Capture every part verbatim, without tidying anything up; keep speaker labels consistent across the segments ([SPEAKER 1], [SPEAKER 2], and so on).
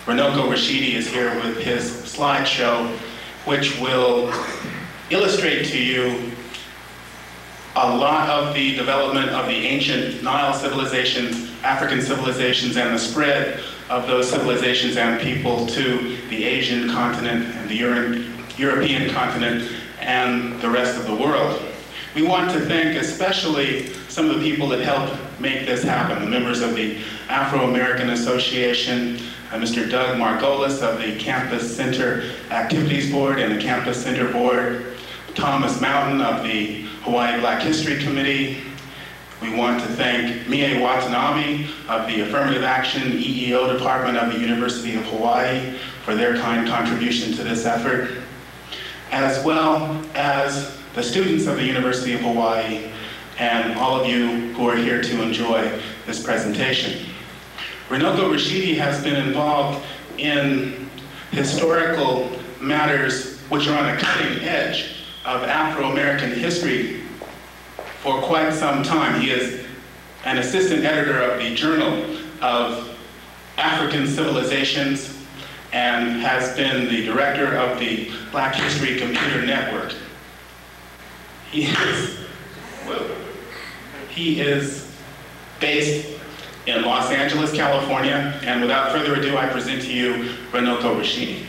[SPEAKER 1] Runoko Rashidi is here with his slideshow, which will illustrate to you a lot of the development of the ancient Nile civilizations, African civilizations, and the spread of those civilizations and people to the Asian continent and the Euro European continent and the rest of the world. We want to thank especially some of the people that helped make this happen, the members of the Afro-American Association, uh, Mister Doug Margolis of the Campus Center Activities Board and the Campus Center Board, Thomas Mountain of the Hawaii Black History Committee. We want to thank Mie Watanabe of the Affirmative Action E E O Department of the University of Hawaii for their kind contribution to this effort, as well as the students of the University of Hawaii and all of you who are here to enjoy this presentation. Runoko Rashidi has been involved in historical matters which are on the cutting edge of Afro-American history for quite some time. He is an assistant editor of the Journal of African Civilizations and has been the director of the Black History Computer Network. He is, well, he is based in Los Angeles, California, and without further ado, I present to you Runoko Rashidi.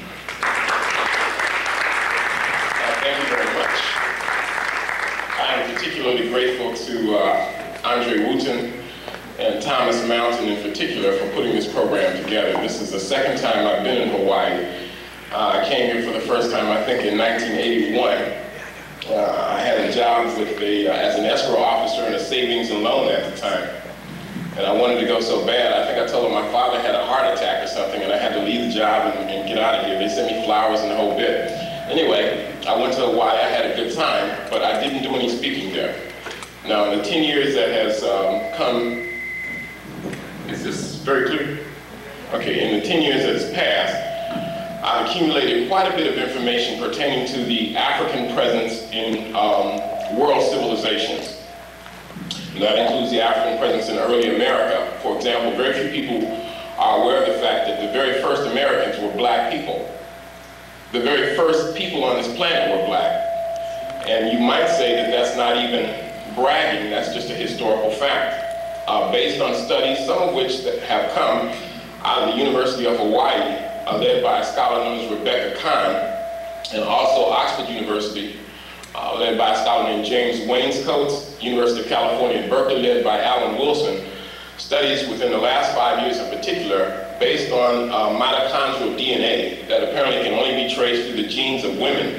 [SPEAKER 2] Thank you very much. I am particularly grateful to uh, Andre Wooten and Thomas Mountain in particular for putting this program together. This is the second time I've been in Hawaii. Uh, I came here for the first time, I think, in nineteen eighty-one. Uh, I had a job with a, uh, as an escrow officer in a savings and loan at the time. And I wanted to go so bad, I think I told him my father had a heart attack or something and I had to leave the job and, and get out of here. They sent me flowers and the whole bit. Anyway, I went to Hawaii, I had a good time, but I didn't do any speaking there. Now, in the ten years that has um, come, is this very clear? Okay, in the ten years that has passed, I've accumulated quite a bit of information pertaining to the African presence in um, world civilizations. And that includes the African presence in early America. For example, very few people are aware of the fact that the very first Americans were black people. The very first people on this planet were black. And you might say that that's not even bragging, that's just a historical fact. Uh, based on studies, some of which that have come out of the University of Hawaii, uh, led by a scholar known as Rebecca Kahn, and also Oxford University, uh, led by a scholar named James Wainscoat, University of California at Berkeley, led by Alan Wilson, studies within the last five years in particular, based on uh, mitochondrial D N A that apparently can only be traced through the genes of women.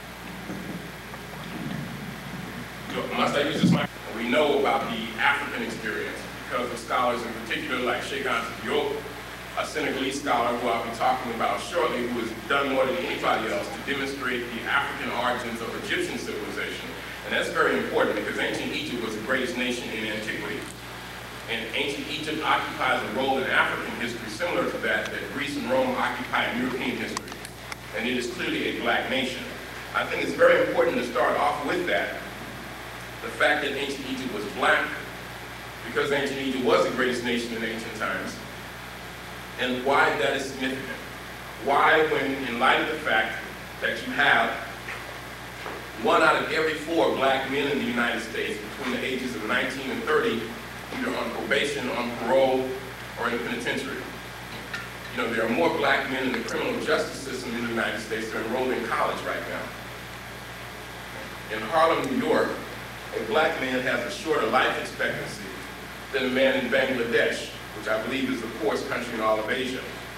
[SPEAKER 2] Must I use this mic? We know about the African experience because of scholars in particular like Sheikh Diop, a Senegalese scholar who I'll be talking about shortly, who has done more than anybody else to demonstrate the African origins of Egyptian civilization. And that's very important because ancient Egypt was the greatest nation in antiquity. And ancient Egypt occupies a role in African history similar to that that Greece and Rome occupy in European history. And it is clearly a black nation. I think it's very important to start off with that. The fact that ancient Egypt was black, because ancient Egypt was the greatest nation in ancient times, and why that is significant. Why, when in light of the fact that you have one out of every four black men in the United States between the ages of nineteen and thirty, either on probation, on parole, or in the penitentiary. You know, there are more black men in the criminal justice system in the United States that are enrolled in college right now. In Harlem, New York, a black man has a shorter life expectancy than a man in Bangladesh, which I believe is the poorest country in all of Asia.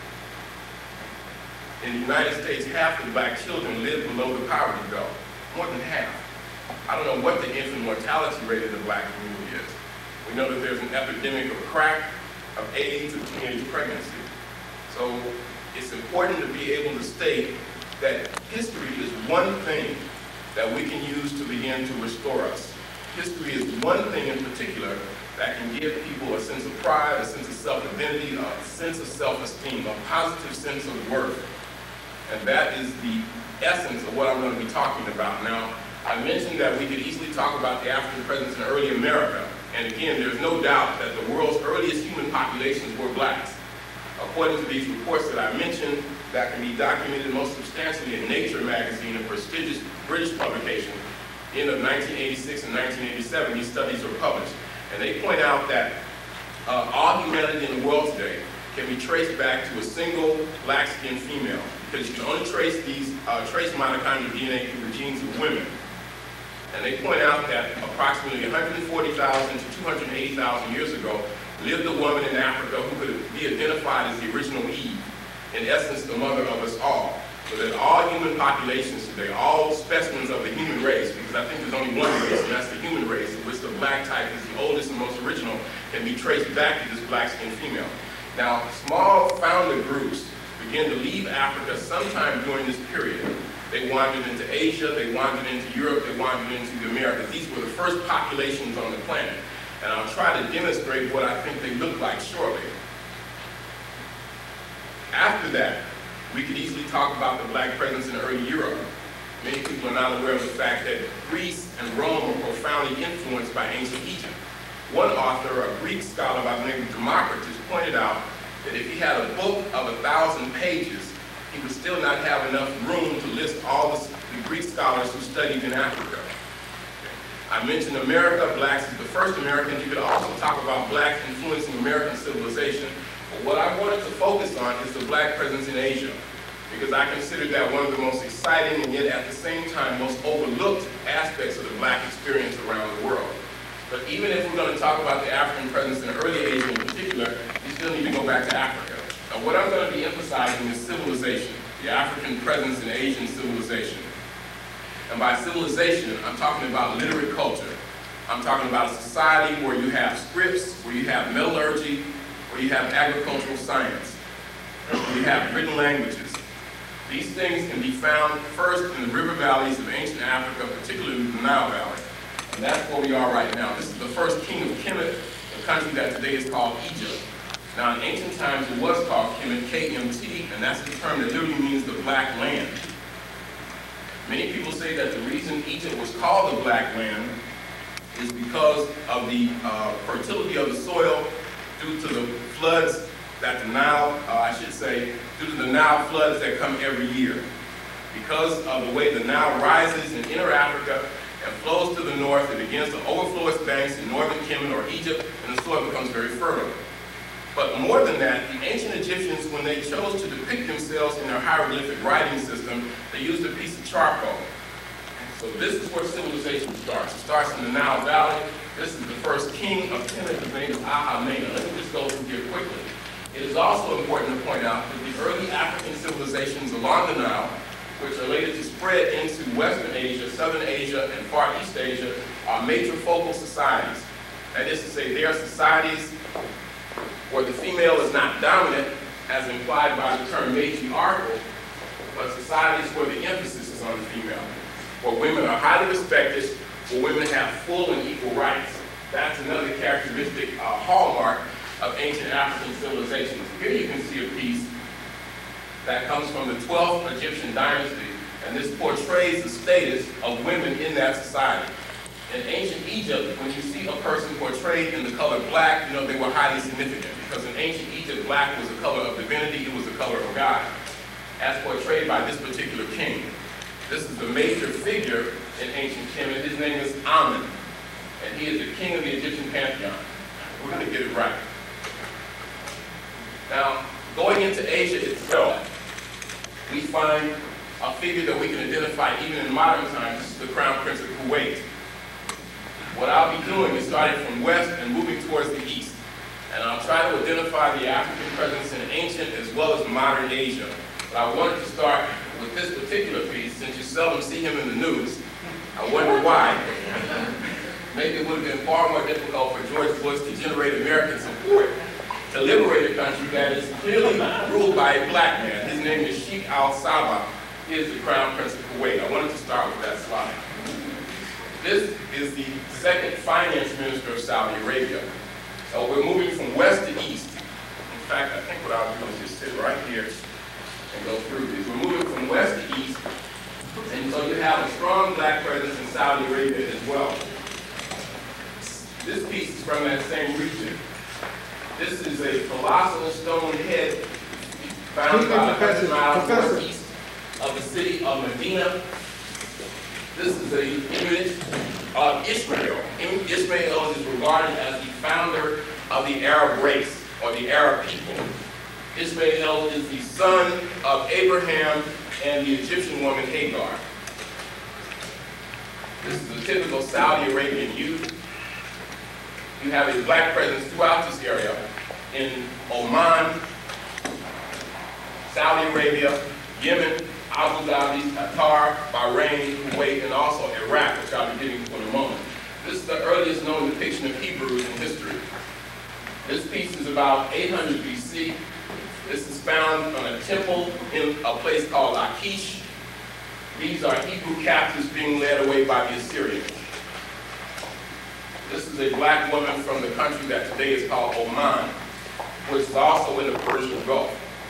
[SPEAKER 2] In the United States, half the black children live below the poverty belt, more than half. I don't know what the infant mortality rate in the black community is. We know that there's an epidemic of crack, of AIDS, of teenage pregnancy. So it's important to be able to state that history is one thing that we can use to begin to restore us. History is one thing in particular that can give people a sense of pride, a sense of self-identity, a sense of self-esteem, a positive sense of worth. And that is the essence of what I'm going to be talking about. Now, I mentioned that we could easily talk about the African presence in early America. And again, there's no doubt that the world's earliest human populations were blacks. According to these reports that I mentioned, that can be documented most substantially in Nature magazine, a prestigious British publication, in of nineteen eighty-six and nineteen eighty-seven, these studies were published. And they point out that uh, all humanity in the world today can be traced back to a single black-skinned female, because you can only trace these uh, trace mitochondrial D N A through the genes of women. And they point out that approximately one hundred forty thousand to two hundred eighty thousand years ago lived a woman in Africa who could be identified as the original Eve, in essence the mother of us all. So that all human populations today, all specimens of the human race, because I think there's only one race, and that's the human race, in which the black type is the oldest and most original, can be traced back to this black-skinned female. Now, small founder groups began to leave Africa sometime during this period. They wandered into Asia, they wandered into Europe, they wandered into the Americas. These were the first populations on the planet. And I'll try to demonstrate what I think they look like shortly. After that, we could easily talk about the black presence in early Europe. Many people are not aware of the fact that Greece and Rome were profoundly influenced by ancient Egypt. One author, a Greek scholar by the name of Democritus, pointed out that if he had a book of a thousand pages, he would still not have enough room to list all the, the Greek scholars who studied in Africa. I mentioned America, blacks is the first American. You could also talk about blacks influencing American civilization. But what I wanted to focus on is the black presence in Asia, because I consider that one of the most exciting and yet at the same time most overlooked aspects of the black experience around the world. But even if we're going to talk about the African presence in early Asia in particular, we still need to go back to Africa. Now what I'm going to be emphasizing is civilization, the African presence in Asian civilization. And by civilization, I'm talking about literate culture. I'm talking about a society where you have scripts, where you have metallurgy, where you have agricultural science, where you have written languages. These things can be found first in the river valleys of ancient Africa, particularly the Nile Valley. And that's where we are right now. This is the first king of Kemet, a country that today is called Egypt. Now in ancient times it was called Kemet, K M T, and that's the term that literally means the black land. Many people say that the reason Egypt was called the black land is because of the uh, fertility of the soil due to the floods that the Nile, uh, I should say, due to the Nile floods that come every year. Because of the way the Nile rises in inner Africa and flows to the north, it begins to overflow its banks in northern Kemet or Egypt, and the soil becomes very fertile. But more than that, the ancient Egyptians, when they chose to depict themselves in their hieroglyphic writing system, they used a piece of charcoal. So this is where civilization starts. It starts in the Nile Valley. This is the first king of Kemet, his name is Ahamena. Let me just go through here quickly. It is also important to point out that the early African civilizations along the Nile, which are later to spread into Western Asia, Southern Asia, and Far East Asia, are matrifocal societies. That is to say, they are societies where the female is not dominant, as implied by the term matriarchal, but societies where the emphasis is on the female, where women are highly respected, where women have full and equal rights. That's another characteristic uh, hallmark of ancient African civilizations. Here you can see a piece that comes from the twelfth Egyptian dynasty, and this portrays the status of women in that society. In ancient Egypt, when you see a person portrayed in the color black, you know they were highly significant, because in ancient Egypt, black was the color of divinity, it was the color of God, as portrayed by this particular king. This is the major figure in ancient Kemet. His name is Amun, and he is the king of the Egyptian pantheon. We're going to get it right. Now, going into Asia itself, we find a figure that we can identify even in modern times. This is the Crown Prince of Kuwait. What I'll be doing is starting from west and moving towards the east. And I'll try to identify the African presence in ancient as well as modern Asia. But I wanted to start with this particular piece, since you seldom see him in the news. I wonder why. Maybe it would have been far more difficult for George Bush to generate American support to liberate a country that is clearly ruled by a black man. His name is Sheikh Al-Sabah. He is the Crown Prince of Kuwait. I wanted to start with that slide. This is the second finance minister of Saudi Arabia. So we're moving from west to east. In fact, I think what I'll do is just sit right here and go through these. We're moving from west to east, and so you have a strong black presence in Saudi Arabia as well. This piece is from that same region. This is a colossal stone head found about one hundred miles northeast of the city of Medina. This is a image of Ishmael. Ishmael is regarded as the founder of the Arab race, or the Arab people. Ishmael is the son of Abraham and the Egyptian woman Hagar. This is a typical Saudi Arabian youth. You have a black presence throughout this area in Oman, Saudi Arabia, Yemen, Abu Dhabi, Qatar, Bahrain, Kuwait, and also Iraq, which I'll be getting to in a moment. This is the earliest known depiction of Hebrews in history. This piece is about eight hundred B C. This is found on a temple in a place called Lachish. These are Hebrew captives being led away by the Assyrians. This is a black woman from the country that today is called Oman, which is also in the Persian Gulf.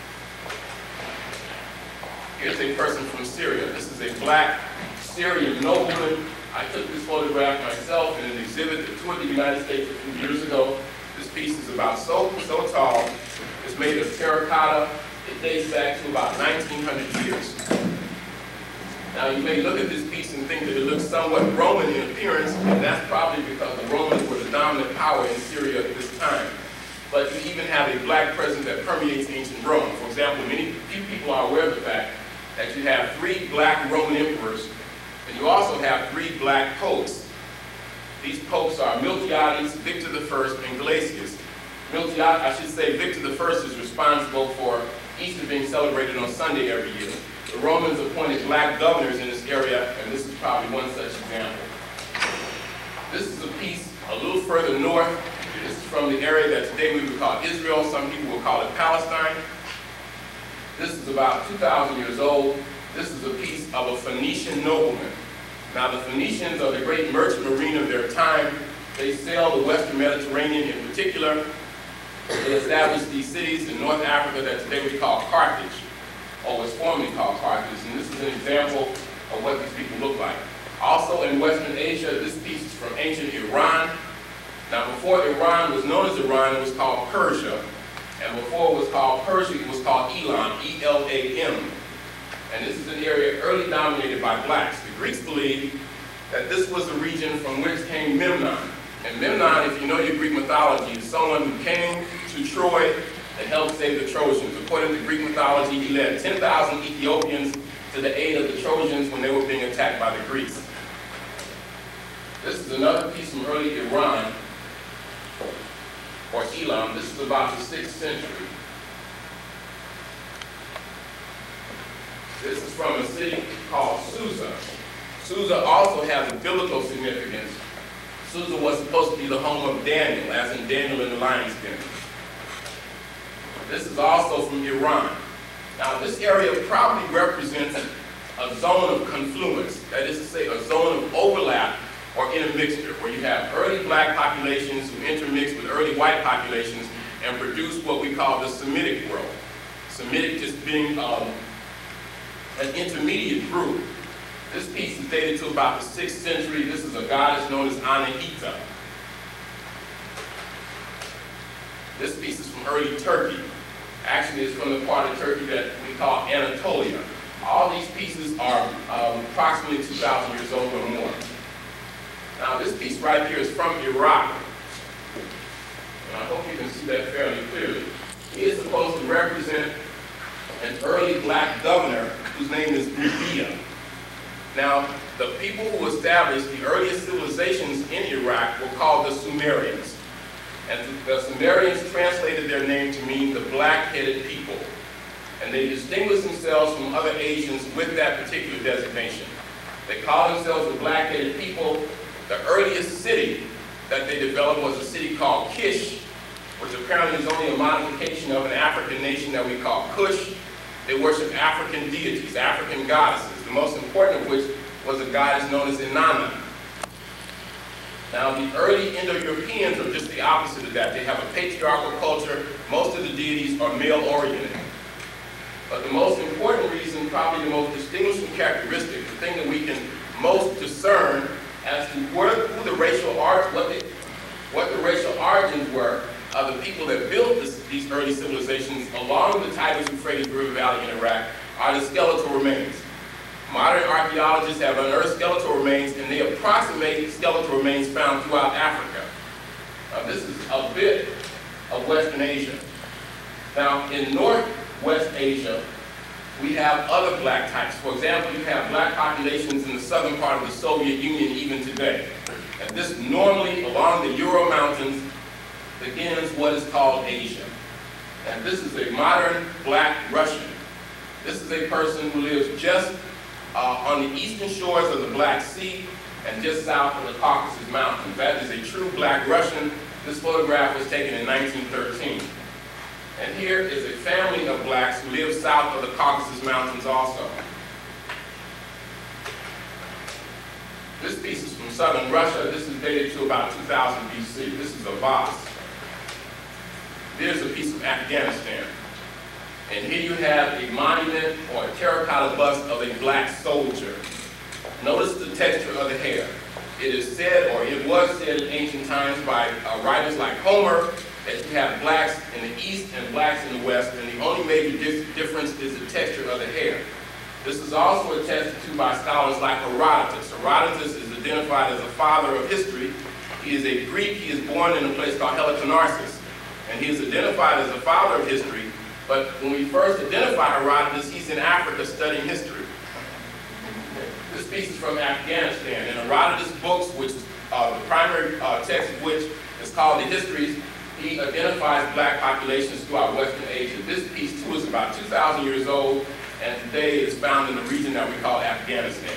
[SPEAKER 2] Here's a person from Syria. This is a black Syrian nobleman. I took this photograph myself in an exhibit that toured the United States a few years ago. This piece is about so, so tall. It's made of terracotta. It dates back to about nineteen hundred years. Now you may look at this piece and think that it looks somewhat Roman in appearance, and that's probably because the Romans were the dominant power in Syria at this time. But you even have a black presence that permeates ancient Rome. For example, many few people are aware of the fact that you have three black Roman emperors, and you also have three black popes. These popes are Miltiades, Victor the First, and Gelasius. Miltiades, I should say, Victor the First is responsible for Easter being celebrated on Sunday every year. The Romans appointed black governors in this area, and this is probably one such example. This is a piece a little further north. This is from the area that today we would call Israel. Some people will call it Palestine. This is about two thousand years old. This is a piece of a Phoenician nobleman. Now the Phoenicians are the great merchant marine of their time. They sailed the Western Mediterranean in particular. They established these cities in North Africa that today we call Carthage, or was formerly called Carthage, and this is an example of what these people look like. Also in Western Asia, this piece is from ancient Iran. Now before Iran was known as Iran, it was called Persia, and before it was called Persia, it was called Elam, E L A M. And this is an area early dominated by blacks. The Greeks believed that this was the region from which came Memnon. And Memnon, if you know your Greek mythology, is someone who came to Troy and helped save the Trojans. According to Greek mythology, he led ten thousand Ethiopians to the aid of the Trojans when they were being attacked by the Greeks. This is another piece from early Iran, or Elam. This is about the sixth century. This is from a city called Susa. Susa also has a biblical significance. Susa was supposed to be the home of Daniel, as in Daniel in the lion's den. This is also from Iran. Now this area probably represents a zone of confluence, that is to say a zone of overlap or intermixture, where you have early black populations who intermix with early white populations and produce what we call the Semitic world. Semitic just being um, an intermediate group. This piece is dated to about the sixth century. This is a goddess known as Anahita. This piece is from early Turkey. Actually, it's from the part of Turkey that we call Anatolia. All these pieces are um, approximately two thousand years old or more. Now, this piece right here is from Iraq. And I hope you can see that fairly clearly. He is supposed to represent an early black governor whose name is Rubia. Now, the people who established the earliest civilizations in Iraq were called the Sumerians. And the Sumerians translated their name to mean the black-headed people. And they distinguished themselves from other Asians with that particular designation. They called themselves the black-headed people. The earliest city that they developed was a city called Kish, which apparently is only a modification of an African nation that we call Kush. They worship African deities, African goddesses, the most important of which was a goddess known as Inanna. Now, the early Indo-Europeans are just the opposite of that. They have a patriarchal culture. Most of the deities are male-oriented. But the most important reason, probably the most distinguishing characteristic, the thing that we can most discern as to where, who the racial art, what, they, what the racial origins were of the people that built this, these early civilizations along the Tigris-Euphrates River Valley in Iraq are the skeletal remains. Modern archaeologists have unearthed skeletal remains, and they approximate skeletal remains found throughout Africa. Uh, this is a bit of Western Asia. Now, in Northwest Asia, we have other black types. For example, you have black populations in the southern part of the Soviet Union even today. And this normally, along the Ural Mountains, begins what is called Asia. And this is a modern black Russian. This is a person who lives just uh, on the eastern shores of the Black Sea and just south of the Caucasus Mountains. That is a true black Russian. This photograph was taken in nineteen thirteen. And here is a family of blacks who live south of the Caucasus Mountains also. This piece is from southern Russia. This is dated to about two thousand B C. This is a vase. There's a piece of Afghanistan. And here you have a monument or a terracotta bust of a black soldier. Notice the texture of the hair. It is said, or it was said in ancient times by uh, writers like Homer, that you have blacks in the east and blacks in the west, and the only major dif difference is the texture of the hair. This is also attested to by scholars like Herodotus. Herodotus is identified as the father of history. He is a Greek. He is born in a place called Helicarnassus, and he is identified as the father of history. But when we first identify Herodotus, he's in Africa studying history. This piece is from Afghanistan. In Herodotus' books, which uh, the primary uh, text of which is called the Histories, he identifies black populations throughout Western Asia. This piece, too, is about two thousand years old, and today it is found in the region that we call Afghanistan.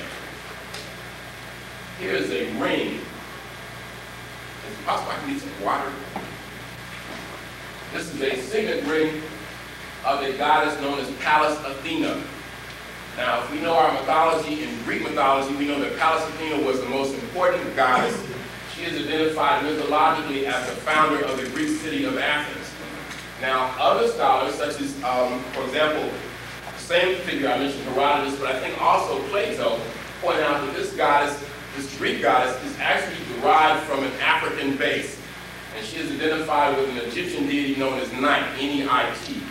[SPEAKER 2] Here is a ring. Is it possible I can get some water? This is a signet ring of a goddess known as Pallas Athena. Now, if we know our mythology, in Greek mythology, we know that Pallas Athena was the most important goddess. She is identified mythologically as the founder of the Greek city of Athens. Now, other scholars, such as, um, for example, the same figure I mentioned, Herodotus, but I think also Plato, point out that this goddess, this Greek goddess, is actually derived from an African base. And she is identified with an Egyptian deity known as Nit, N E I T.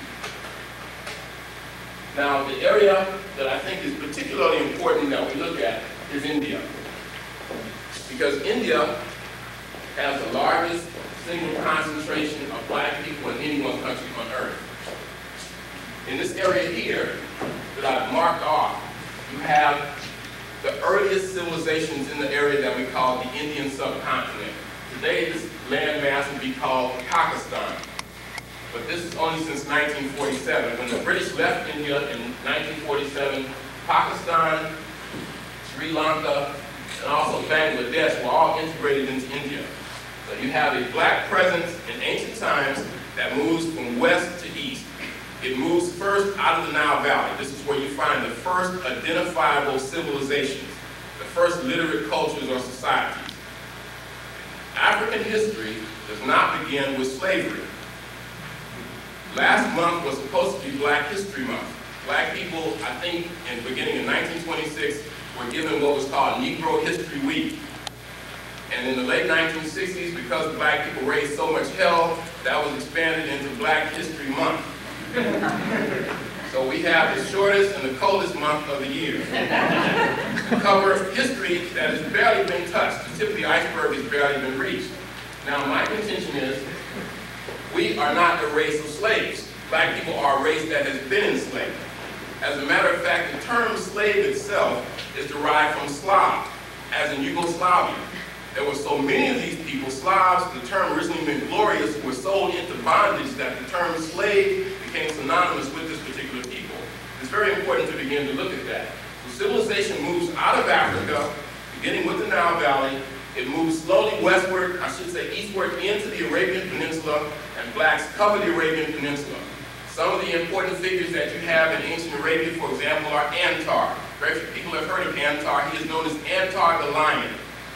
[SPEAKER 2] Now, the area that I think is particularly important that we look at is India. Because India has the largest single concentration of black people in any one country on earth. In this area here that I've marked off, you have the earliest civilizations in the area that we call the Indian subcontinent. Today, this landmass would be called Pakistan. But this is only since nineteen forty-seven. When the British left India in nineteen forty-seven, Pakistan, Sri Lanka, and also Bangladesh were all integrated into India. So you have a black presence in ancient times that moves from west to east. It moves first out of the Nile Valley. This is where you find the first identifiable civilizations, the first literate cultures or societies. African history does not begin with slavery. Last month was supposed to be Black History Month. Black people, I think, in the beginning of nineteen twenty-six, were given what was called Negro History Week. And in the late nineteen sixties, because black people raised so much hell, that was expanded into Black History Month. So we have the shortest and the coldest month of the year. To cover history that has barely been touched. The tip of the iceberg has barely been reached. Now, my contention is, we are not a race of slaves. Black people are a race that has been enslaved. As a matter of fact, the term slave itself is derived from Slav, as in Yugoslavia. There were so many of these people, Slavs, the term originally meant glorious, who were sold into bondage that the term slave became synonymous with this particular people. It's very important to begin to look at that. So civilization moves out of Africa, beginning with the Nile Valley. It moves slowly westward, I should say eastward, into the Arabian Peninsula, and blacks cover the Arabian Peninsula. Some of the important figures that you have in ancient Arabia, for example, are Antar. Very few people have heard of Antar. He is known as Antar the Lion.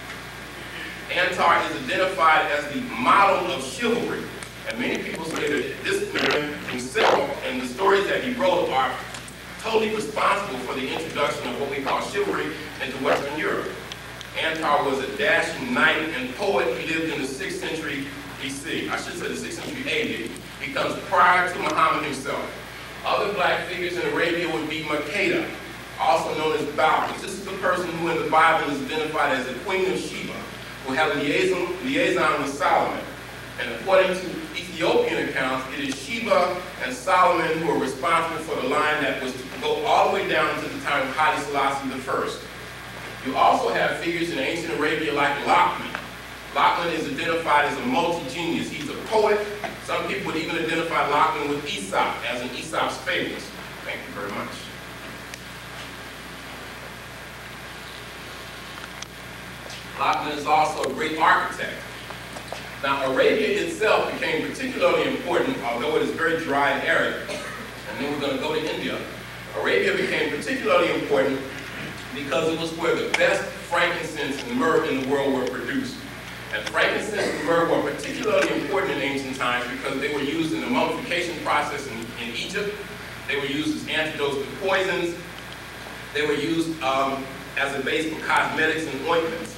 [SPEAKER 2] Antar is identified as the model of chivalry. And many people say that this man himself and the stories that he wrote are totally responsible for the introduction of what we call chivalry into Western Europe. Antar was a dashing knight and poet. He lived in the sixth century B C, I should say the sixth century A D, becomes prior to Muhammad himself. Other black figures in Arabia would be Makeda, also known as Balkis. This is the person who in the Bible is identified as the Queen of Sheba, who had a liaison, liaison with Solomon. And according to Ethiopian accounts, it is Sheba and Solomon who are responsible for the line that was to go all the way down to the time of Haile Selassie the First. You also have figures in ancient Arabia like Lachlan. Lachlan is identified as a multi-genius. He's a poet. Some people would even identify Lachlan with Aesop, as in Aesop's Fables. Thank you very much. Lachlan is also a great architect. Now, Arabia itself became particularly important, although it is very dry and arid. And then we're going to go to India. Arabia became particularly important because it was where the best frankincense and myrrh in the world were produced. And frankincense and myrrh were particularly important in ancient times because they were used in the mummification process in, in Egypt. They were used as antidotes to poisons. They were used um, as a base for cosmetics and ointments.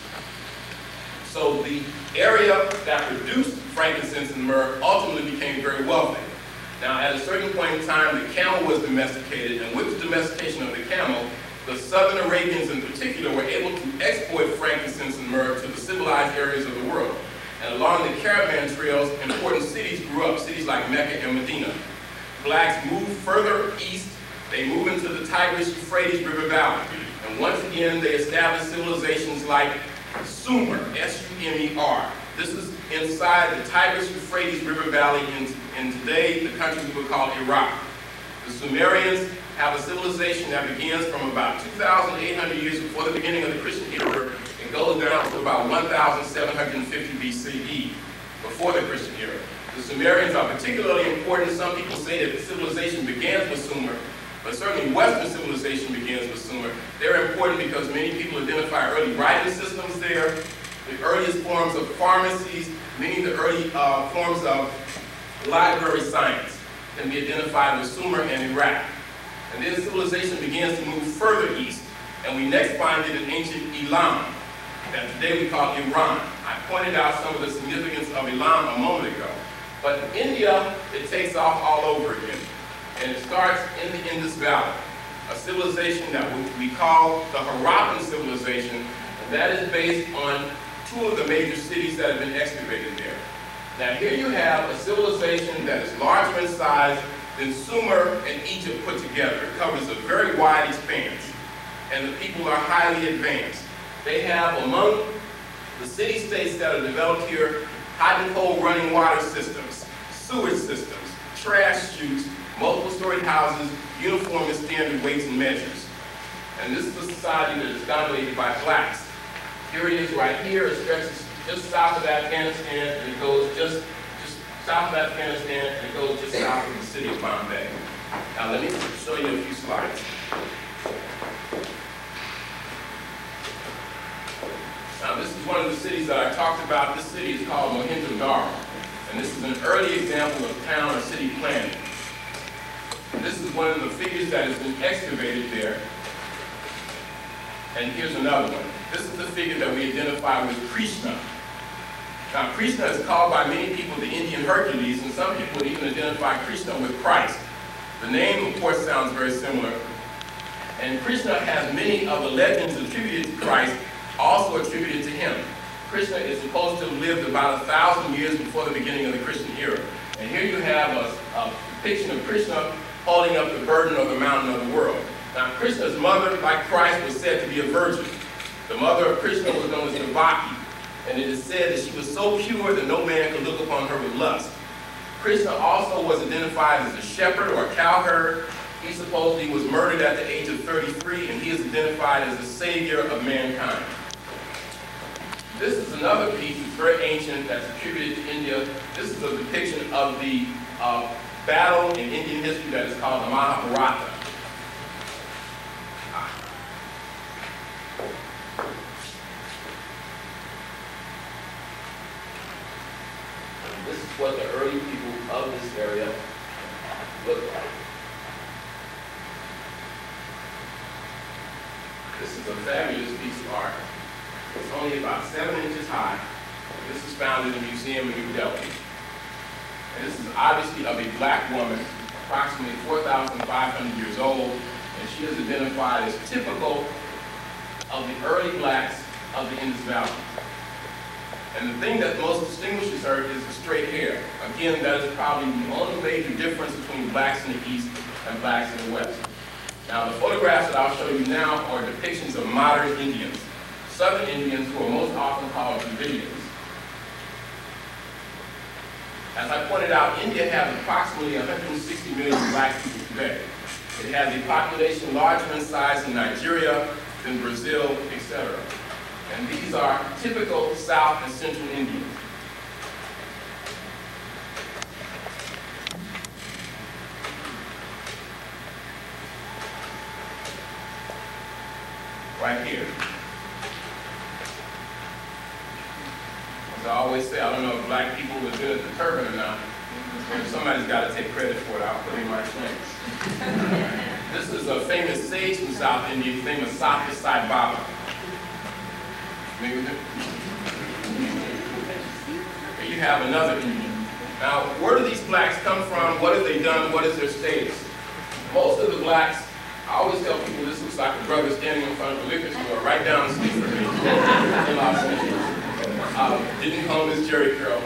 [SPEAKER 2] So the area that produced frankincense and myrrh ultimately became very wealthy. Now, at a certain point in time, the camel was domesticated, and with the domestication of the camel, the southern Arabians in particular were able to export frankincense and myrrh to the civilized areas of the world. And along the caravan trails, important cities grew up, cities like Mecca and Medina. Blacks moved further east. They moved into the Tigris-Euphrates River Valley. And once again, they established civilizations like Sumer, S U M E R. This is inside the Tigris-Euphrates River Valley in, in today the country we would call Iraq. The Sumerians have a civilization that begins from about two thousand eight hundred years before the beginning of the Christian era and goes down to about one thousand seven hundred fifty B C E, before the Christian era. The Sumerians are particularly important. Some people say that the civilization begins with Sumer, but certainly Western civilization begins with Sumer. They're important because many people identify early writing systems there, the earliest forms of pharmacies, many of the early uh, forms of library science can be identified with Sumer and Iraq. And then civilization begins to move further east, and we next find it in ancient Elam, that today we call Iran. I pointed out some of the significance of Elam a moment ago. But in India, it takes off all over again. And it starts in the Indus Valley, a civilization that we call the Harappan civilization, and that is based on two of the major cities that have been excavated there. Now here you have a civilization that is larger in size than Sumer and Egypt put together. It covers a very wide expanse, and the people are highly advanced. They have, among the city-states that are developed here, hot and cold running water systems, sewage systems, trash chutes, multiple-storied houses, uniform and standard weights and measures. And this is a society that is dominated by blacks. Here it is right here. It stretches just south of Afghanistan, and it goes just, just south of Afghanistan, and it goes just south of the city of Bombay. Now let me show you a few slides. Now this is one of the cities that I talked about. This city is called Mohenjo-Daro, and this is an early example of town or city planning. And this is one of the figures that has been excavated there. And here's another one. This is the figure that we identify with Krishna. Now Krishna is called by many people the Indian Hercules, and some people would even identify Krishna with Christ. The name, of course, sounds very similar. And Krishna has many of the legends attributed to Christ also attributed to him. Krishna is supposed to have lived about a thousand years before the beginning of the Christian era. And here you have a, a depiction of Krishna holding up the burden of the mountain of the world. Now Krishna's mother, like Christ, was said to be a virgin. The mother of Krishna was known as Devaki, and it is said that she was so pure that no man could look upon her with lust. Krishna also was identified as a shepherd or a cowherd. He supposedly was murdered at the age of thirty-three, and he is identified as the savior of mankind. This is another piece that's very ancient that's attributed to India. This is a depiction of the uh, battle in Indian history that is called the Mahabharata. This is what the early people of this area looked like. This is a fabulous piece of art. It's only about seven inches high, This is found in the museum in New Delhi. And this is obviously of a black woman, approximately four thousand five hundred years old, and she is identified as typical of the early blacks of the Indus Valley. And the thing that most distinguishes her is the straight hair. Again, that is probably the only major difference between blacks in the East and blacks in the West. Now, the photographs that I'll show you now are depictions of modern Indians, Southern Indians who are most often called Dravidians. As I pointed out, India has approximately one hundred sixty million black people today. It has a population larger in size than Nigeria, than Brazil, et cetera. And these are typical South and Central Indians. Right here. As I always say, I don't know if black people were good at the turban or not. If somebody's got to take credit for it, I'll put in my thanks. This is a famous sage from South India, his name is Satya Sai Baba. Here you have another Indian. Now, where do these blacks come from? What have they done? What is their status? Most of the blacks, I always tell people this looks like a brother standing in front of a liquor store right down the street from me in Los Angeles. Um, didn't comb his jerry curl.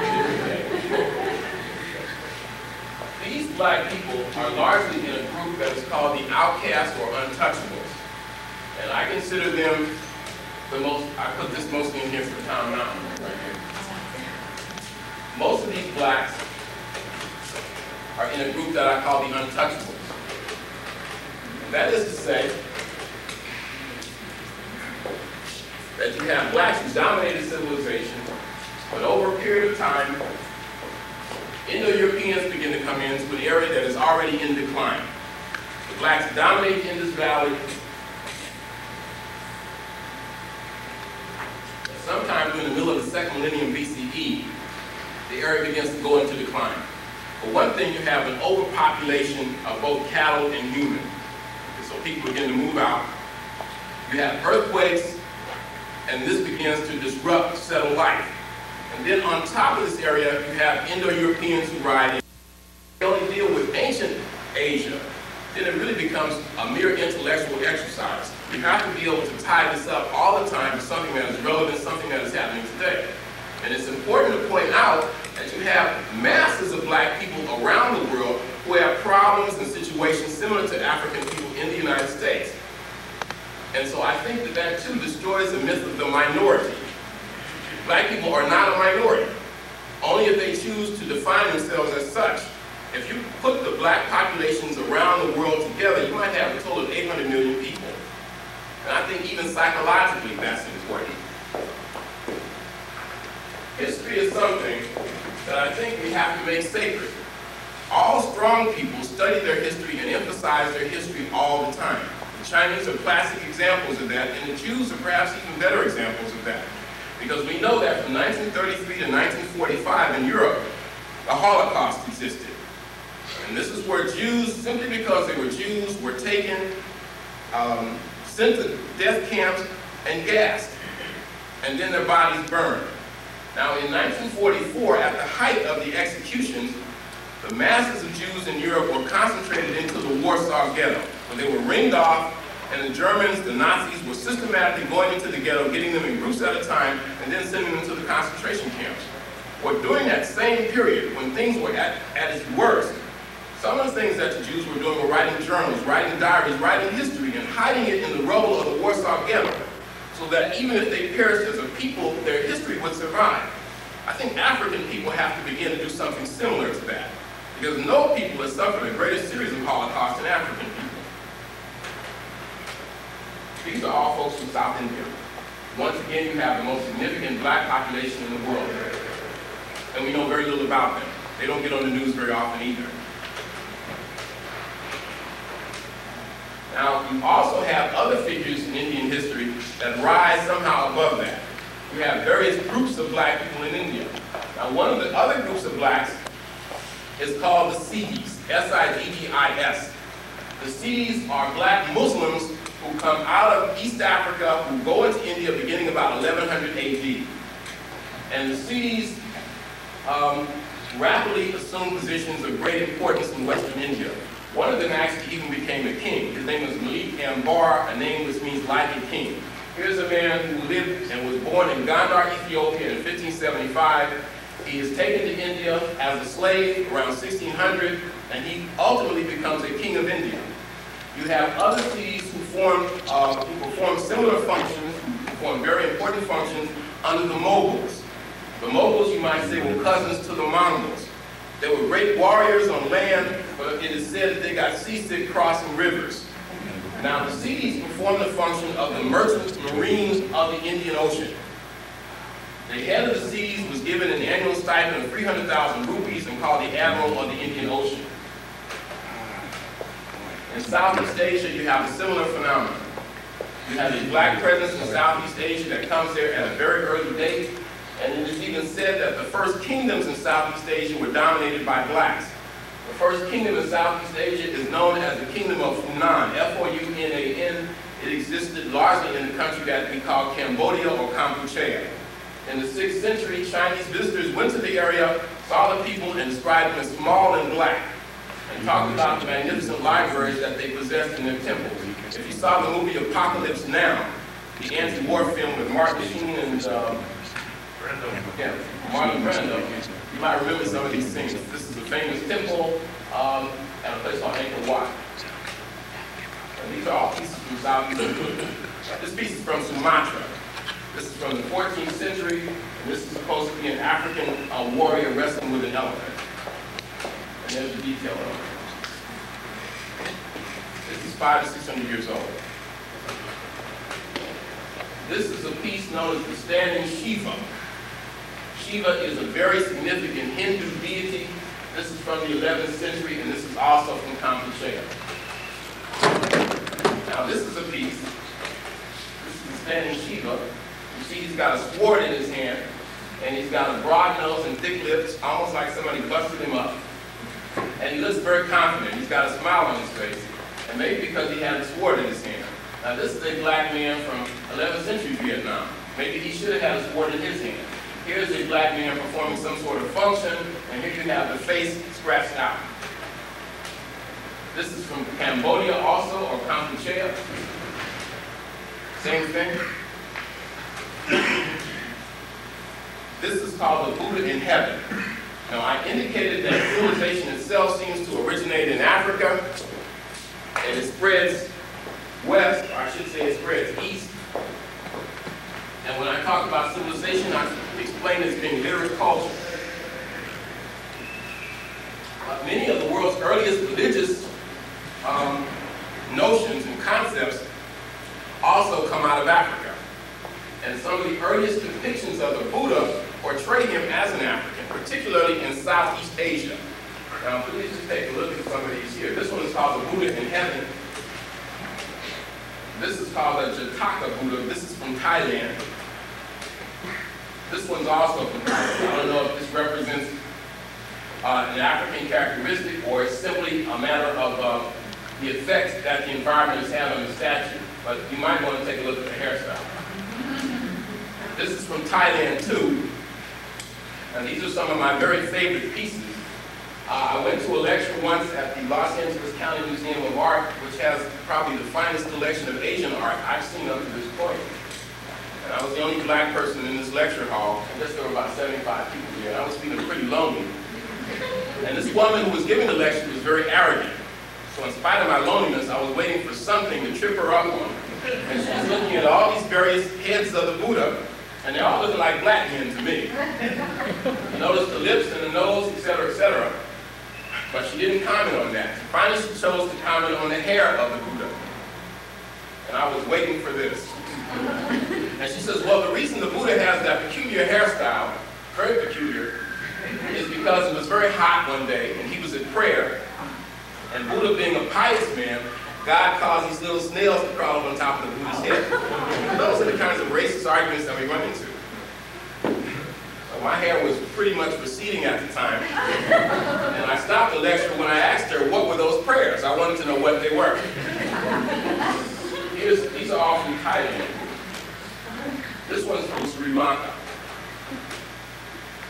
[SPEAKER 2] These black people are largely in a group that is called the outcasts or untouchables. And I consider them the most, I put this mostly in here for Tom Mountain right here. Most of these blacks are in a group that I call the untouchables. And that is to say that you have blacks who dominated civilization, but over a period of time, Indo-Europeans begin to come into an area that is already in decline. The blacks dominate the Indus Valley. Sometime during the middle of the second millennium B C E, the area begins to go into decline. For one thing, you have an overpopulation of both cattle and human. So people begin to move out. You have earthquakes, and this begins to disrupt settled life. And then on top of this area, you have Indo-Europeans who ride in. They only deal with ancient Asia. Then it really becomes a mere intellectual exercise. You have to be able to tie this up all the time to something that is relevant, something that is happening today. And it's important to point out that you have masses of black people around the world who have problems and situations similar to African people in the United States. And so I think that that too destroys the myth of the minority. Black people are not a minority, only if they choose to define themselves as such. If you put the black populations around the world together, you might have a total of eight hundred million people. And I think even psychologically that's important. History is something that I think we have to make sacred. All strong people study their history and emphasize their history all the time. The Chinese are classic examples of that, and the Jews are perhaps even better examples of that. Because we know that from nineteen thirty-three to nineteen forty-five in Europe, the Holocaust existed. And this is where Jews, simply because they were Jews, were taken, um, sent to death camps, and gassed. And then their bodies burned. Now in nineteen forty-four, at the height of the executions, the masses of Jews in Europe were concentrated into the Warsaw Ghetto, where they were ringed off, and the Germans, the Nazis, were systematically going into the ghetto, getting them in groups at a time, and then sending them to the concentration camps. Well, during that same period, when things were at, at its worst, some of the things that the Jews were doing were writing journals, writing diaries, writing history, and hiding it in the rubble of the Warsaw Ghetto, so that even if they perished as a people, their history would survive. I think African people have to begin to do something similar to that, because no people have suffered a greater series of Holocausts than African people. These are all folks from South India. Once again, you have the most significant black population in the world, and we know very little about them. They don't get on the news very often either. Now, you also have other figures in Indian history that rise somehow above that. You have various groups of black people in India. Now, one of the other groups of blacks is called the Siddhis, S I D D I S. The Siddhis are black Muslims who come out of East Africa, who go into India beginning about eleven hundred A D.
[SPEAKER 3] And the cities um, rapidly assumed positions of great importance in Western India. One of them actually even became a king. His name was Malik Ambar, a name which means like a king. Here's a man who lived and was born in Gondar, Ethiopia in fifteen seventy-five. He is taken to India as a slave around sixteen hundred, and he ultimately becomes a king of India. You have other cities who form, uh, who perform similar functions, who perform very important functions under the Moguls. The Moguls, you might say, were cousins to the Mongols. They were great warriors on land, but it is said that they got seasick crossing rivers. Now, the cities perform the function of the merchant marines of the Indian Ocean. The head of the seas was given an annual stipend of three hundred thousand rupees and called the Admiral of the Indian Ocean. In Southeast Asia, you have a similar phenomenon. You have a black presence in Southeast Asia that comes there at a very early date, and it is even said that the first kingdoms in Southeast Asia were dominated by blacks. The first kingdom in Southeast Asia is known as the Kingdom of Funan, F O U N A N. It existed largely in the country that we call Cambodia or Kampuchea. In the sixth century, Chinese visitors went to the area, saw the people, and described them as small and black, and talked about the magnificent libraries that they possessed in their temples. If you saw the movie Apocalypse Now, the anti-war film with Martin Sheen and um, yeah, Marlon Brando, you might remember some of these things. This is a famous temple um, at a place called AnkoWat. And these are all pieces from Southeast Asia. This piece is from Sumatra. This is from the fourteenth century, and this is supposed to be an African uh, warrior wrestling with an elephant. And there's the detail of it. This is five to six hundred years old. This is a piece known as the Standing Shiva. Shiva is a very significant Hindu deity. This is from the eleventh century, and this is also from Kampuchea. Now this is a piece. This is the Standing Shiva. You see he's got a sword in his hand, and he's got a broad nose and thick lips, almost like somebody busted him up. And he looks very confident. He's got a smile on his face, and maybe because he had a sword in his hand. Now this is a black man from eleventh century Vietnam. Maybe he should have had a sword in his hand. Here's a black man performing some sort of function, and here you have the face scratched out. This is from Cambodia also, or Kampuchea. Same thing. This is called the Buddha in heaven. Now I indicated that civilization itself seems to originate in Africa, and it spreads west, or I should say it spreads east. And when I talk about civilization, I explain it as being literate culture. Uh, many of the world's earliest religious um, notions and concepts also come out of Africa. And some of the earliest depictions of the Buddha portray him as an African, particularly in Southeast Asia. Now, please just take a look at some of these here. This one is called the Buddha in heaven. This is called a Jataka Buddha. This is from Thailand. This one's also from Thailand. I don't know if this represents uh, an African characteristic or it's simply a matter of uh, the effects that the environment has had on the statue. But you might want to take a look at the hairstyle. This is from Thailand too. And these are some of my very favorite pieces. Uh, I went to a lecture once at the Los Angeles County Museum of Art, which has probably the finest collection of Asian art I've seen up to this point. And I was the only black person in this lecture hall. I guess there were about seventy-five people here, and I was feeling pretty lonely. And this woman who was giving the lecture was very arrogant. So in spite of my loneliness, I was waiting for something to trip her up on. And she was looking at all these various heads of the Buddha, and they're all looking like black men to me. You notice the lips and the nose, et cetera, et cetera. But she didn't comment on that. Finally, she chose to comment on the hair of the Buddha. And I was waiting for this. And she says, well, the reason the Buddha has that peculiar hairstyle, very peculiar, is because it was very hot one day, and he was at prayer. And Buddha being a pious man, God caused these little snails to crawl up on top of the Buddha's head. Those are the kinds of racist arguments that we run into. So my hair was pretty much receding at the time. And I stopped the lecture when I asked her, what were those prayers? I wanted to know what they were. Here's, these are all from Thailand. This one's from Sri Lanka.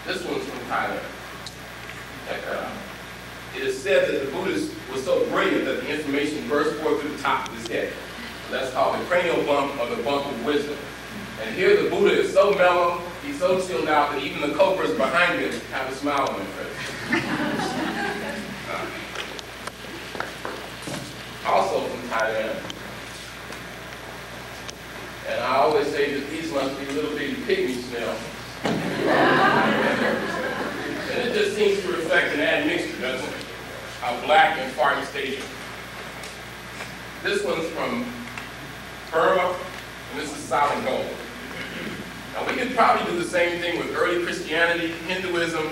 [SPEAKER 3] This one's from Thailand. Check that out. It is said that the Buddha was so brilliant that the information burst forth through the top of his head. That's called the cranial bump or the bump of wisdom. And here the Buddha is so mellow, he's so chilled out that even the cobras behind him have a smile on their face. uh, also from Thailand. And I always say that these must be little bitty pygmy snails. And it just seems to reflect an admixture, doesn't it? Of black and Far East Asia. This one's from Burma, and this is solid gold. Now we could probably do the same thing with early Christianity, Hinduism,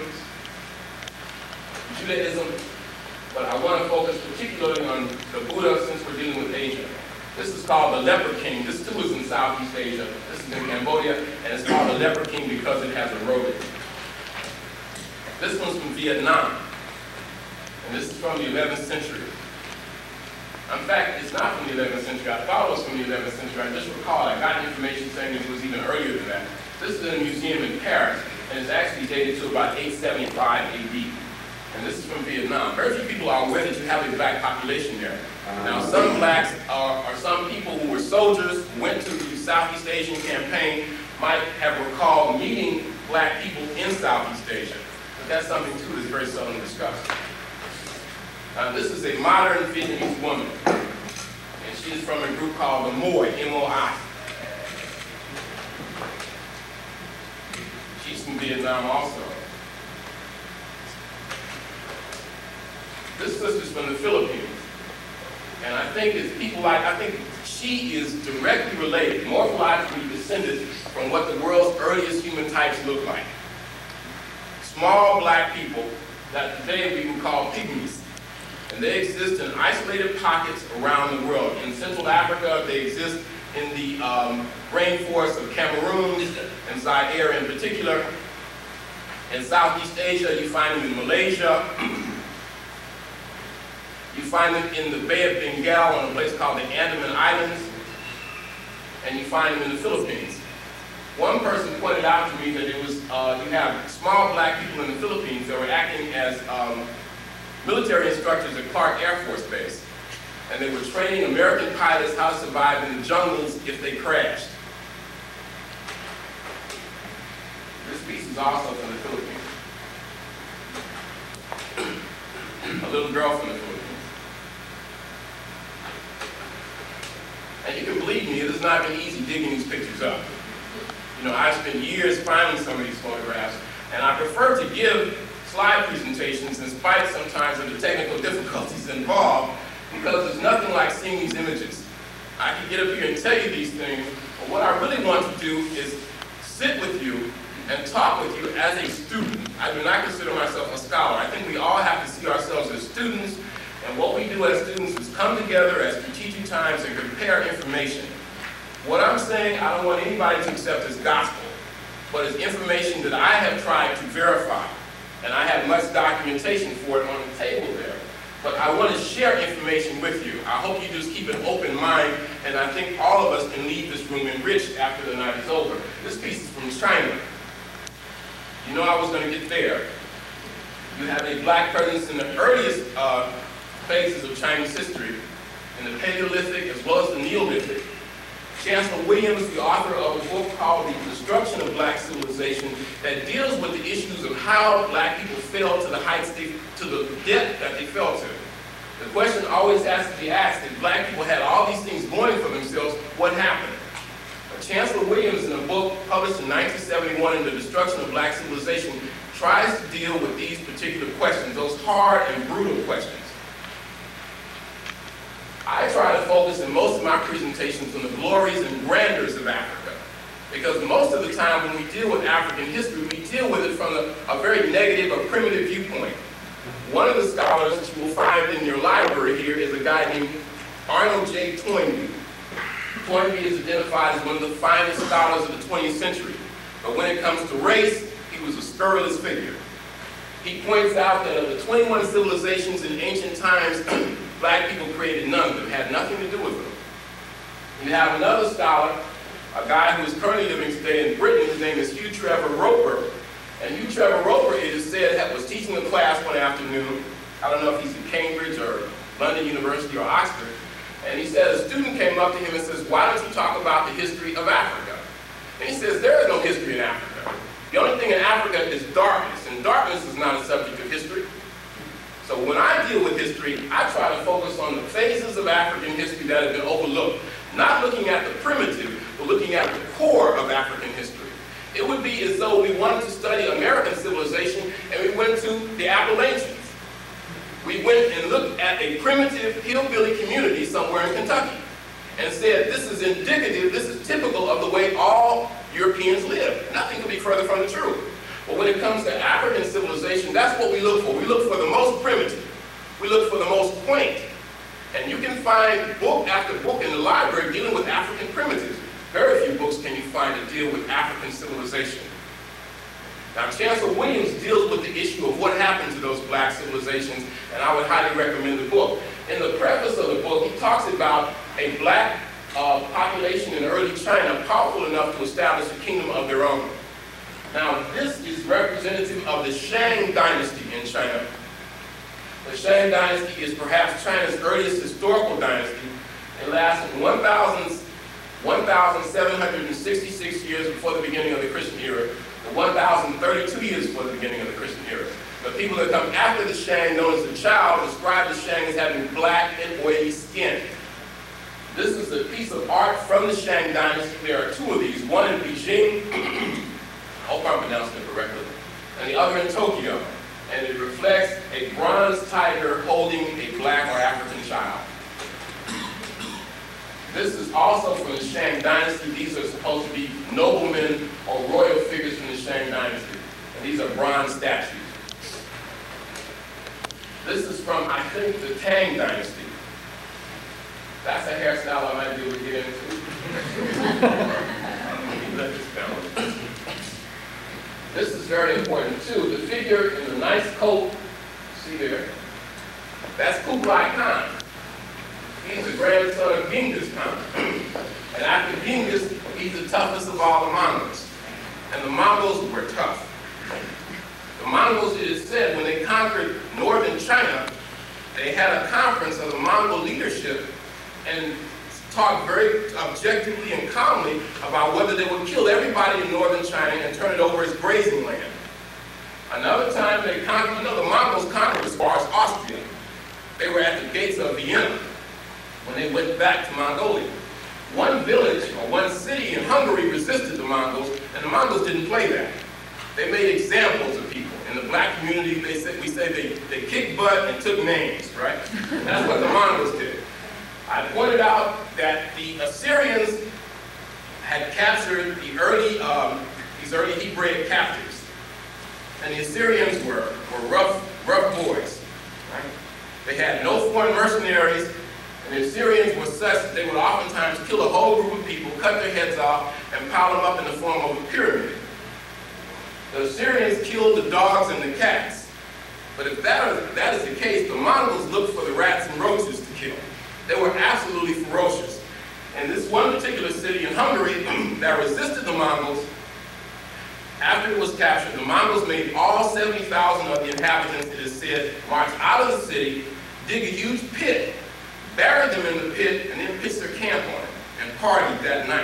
[SPEAKER 3] Judaism, but I want to focus particularly on the Buddha since we're dealing with Asia. This is called the Leper King. This too is in Southeast Asia. This is in Cambodia, and it's called the Leper King because it has eroded. This one's from Vietnam, and this is from the eleventh century. In fact, it's not from the eleventh century. I thought it was from the eleventh century. I just recall I got information saying it was even earlier than that. This is in a museum in Paris, and it's actually dated to about eight seventy-five A D. And this is from Vietnam. Very few people are aware that you have a black population there. Now, some blacks are, are some people who were soldiers, went to the Southeast Asian campaign, might have recalled meeting black people in Southeast Asia. But that's something, too, that's very seldom discussed. Uh, this is a modern Vietnamese woman, and she's from a group called the Moi, M O I. She's from Vietnam also. This sister's from the Philippines, and I think it's people like, I think she is directly related, morphologically descended from what the world's earliest human types look like. Small black people that today we would call pygmies. And they exist in isolated pockets around the world. In Central Africa, they exist in the um, rainforests of Cameroon and Zaire in particular. In Southeast Asia, you find them in Malaysia. You find them in the Bay of Bengal on a place called the Andaman Islands. And you find them in the Philippines. One person pointed out to me that it was, uh, you have small black people in the Philippines that were acting as um, military instructors at Clark Air Force Base, and they were training American pilots how to survive in the jungles if they crashed. This piece is also from the Philippines. A little girl from the Philippines. And you can believe me, it has not been easy digging these pictures up. You know, I've spent years finding some of these photographs, and I prefer to give slide presentations in spite sometimes of the technical difficulties involved, because there's nothing like seeing these images. I can get up here and tell you these things, but what I really want to do is sit with you and talk with you as a student. I do not consider myself a scholar. I think we all have to see ourselves as students, and what we do as students is come together at strategic times and compare information. What I'm saying, I don't want anybody to accept as gospel, but as information that I have tried to verify. And I have much documentation for it on the table there. But I want to share information with you. I hope you just keep an open mind, and I think all of us can leave this room enriched after the night is over. This piece is from China. You know I was going to get there. You have a black presence in the earliest uh, phases of Chinese history, in the Paleolithic as well as the Neolithic. Chancellor Williams, the author of a book called The Destruction of Black Civilization, that deals with the issues of how black people fell to the heights, they, to the depth that they fell to. The question always has to be asked, if black people had all these things going for themselves, what happened? But Chancellor Williams, in a book published in nineteen seventy-one, in The Destruction of Black Civilization, tries to deal with these particular questions, those hard and brutal questions. I try to focus in most of my presentations on the glories and grandeurs of Africa, because most of the time when we deal with African history, we deal with it from a, a very negative or primitive viewpoint. One of the scholars that you will find in your library here is a guy named Arnold J. Toynbee. Toynbee is identified as one of the finest scholars of the twentieth century, but when it comes to race, he was a scurrilous figure. He points out that of the twenty-one civilizations in ancient times, black people created none of them, had nothing to do with them. You have another scholar, a guy who is currently living today in Britain, his name is Hugh Trevor Roper, And you, Trevor Roper, it is said, that was teaching a class one afternoon. I don't know if he's at Cambridge or London University or Oxford. And he said a student came up to him and says, why don't you talk about the history of Africa? And he says, there is no history in Africa. The only thing in Africa is darkness, and darkness is not a subject of history. So when I deal with history, I try to focus on the phases of African history that have been overlooked, not looking at the primitive, but looking at the core of African history. It would be as though we wanted to study American civilization and we went to the Appalachians. We went and looked at a primitive hillbilly community somewhere in Kentucky and said, this is indicative, this is typical of the way all Europeans live. Nothing could be further from the truth. But when it comes to African civilization, that's what we look for. We look for the most primitive. We look for the most quaint. And you can find book after book in the library dealing with African primitives. Very few books can you find that deal with African civilization. Now, Chancellor Williams deals with the issue of what happened to those black civilizations, and I would highly recommend the book. In the preface of the book, he talks about a black uh, population in early China powerful enough to establish a kingdom of their own. Now, this is representative of the Shang dynasty in China. The Shang dynasty is perhaps China's earliest historical dynasty. It lasted one thousand seven hundred sixty-six years before the beginning of the Christian era, and one thousand thirty-two years before the beginning of the Christian era. The people that come after the Shang, known as the Chow, describe the Shang as having black and oily skin. This is a piece of art from the Shang dynasty. There are two of these, one in Beijing, I hope I'm pronouncing it correctly, and the other in Tokyo. And it reflects a bronze tiger holding a black or African child. This is also from the Shang dynasty. These are supposed to be noblemen or royal figures from the Shang dynasty. And these are bronze statues. This is from, I think, the Tang dynasty. That's a hairstyle I might be able to get into. Let this balance. This is very important too. The figure in the nice coat, see there, that's Kublai Khan. He's the grandson of Genghis Khan. And after Genghis, he's the toughest of all the Mongols. And the Mongols were tough. The Mongols, it is said, when they conquered northern China, they had a conference of the Mongol leadership and talked very objectively and calmly about whether they would kill everybody in northern China and turn it over as grazing land. Another time they conquered, you know, the Mongols conquered as far as Austria. They were at the gates of Vienna when they went back to Mongolia. One village or one city in Hungary resisted the Mongols, and the Mongols didn't play that. They made examples of people. In the black community, they say, we say they, they kicked butt and took names, right? That's what the Mongols did. I pointed out that the Assyrians had captured the early, um, these early Hebraic captives. And the Assyrians were, were rough, rough boys. Right? They had no foreign mercenaries, and the Assyrians were such that they would oftentimes kill a whole group of people, cut their heads off, and pile them up in the form of a pyramid. The Assyrians killed the dogs and the cats. But if that is, that is the case, the Mongols looked for the rats and roaches to kill. They were absolutely ferocious. And this one particular city in Hungary that resisted the Mongols, after it was captured, the Mongols made all seventy thousand of the inhabitants, it is said, march out of the city, dig a huge pit, bury them in the pit, and then pitch their camp on it, and party that night.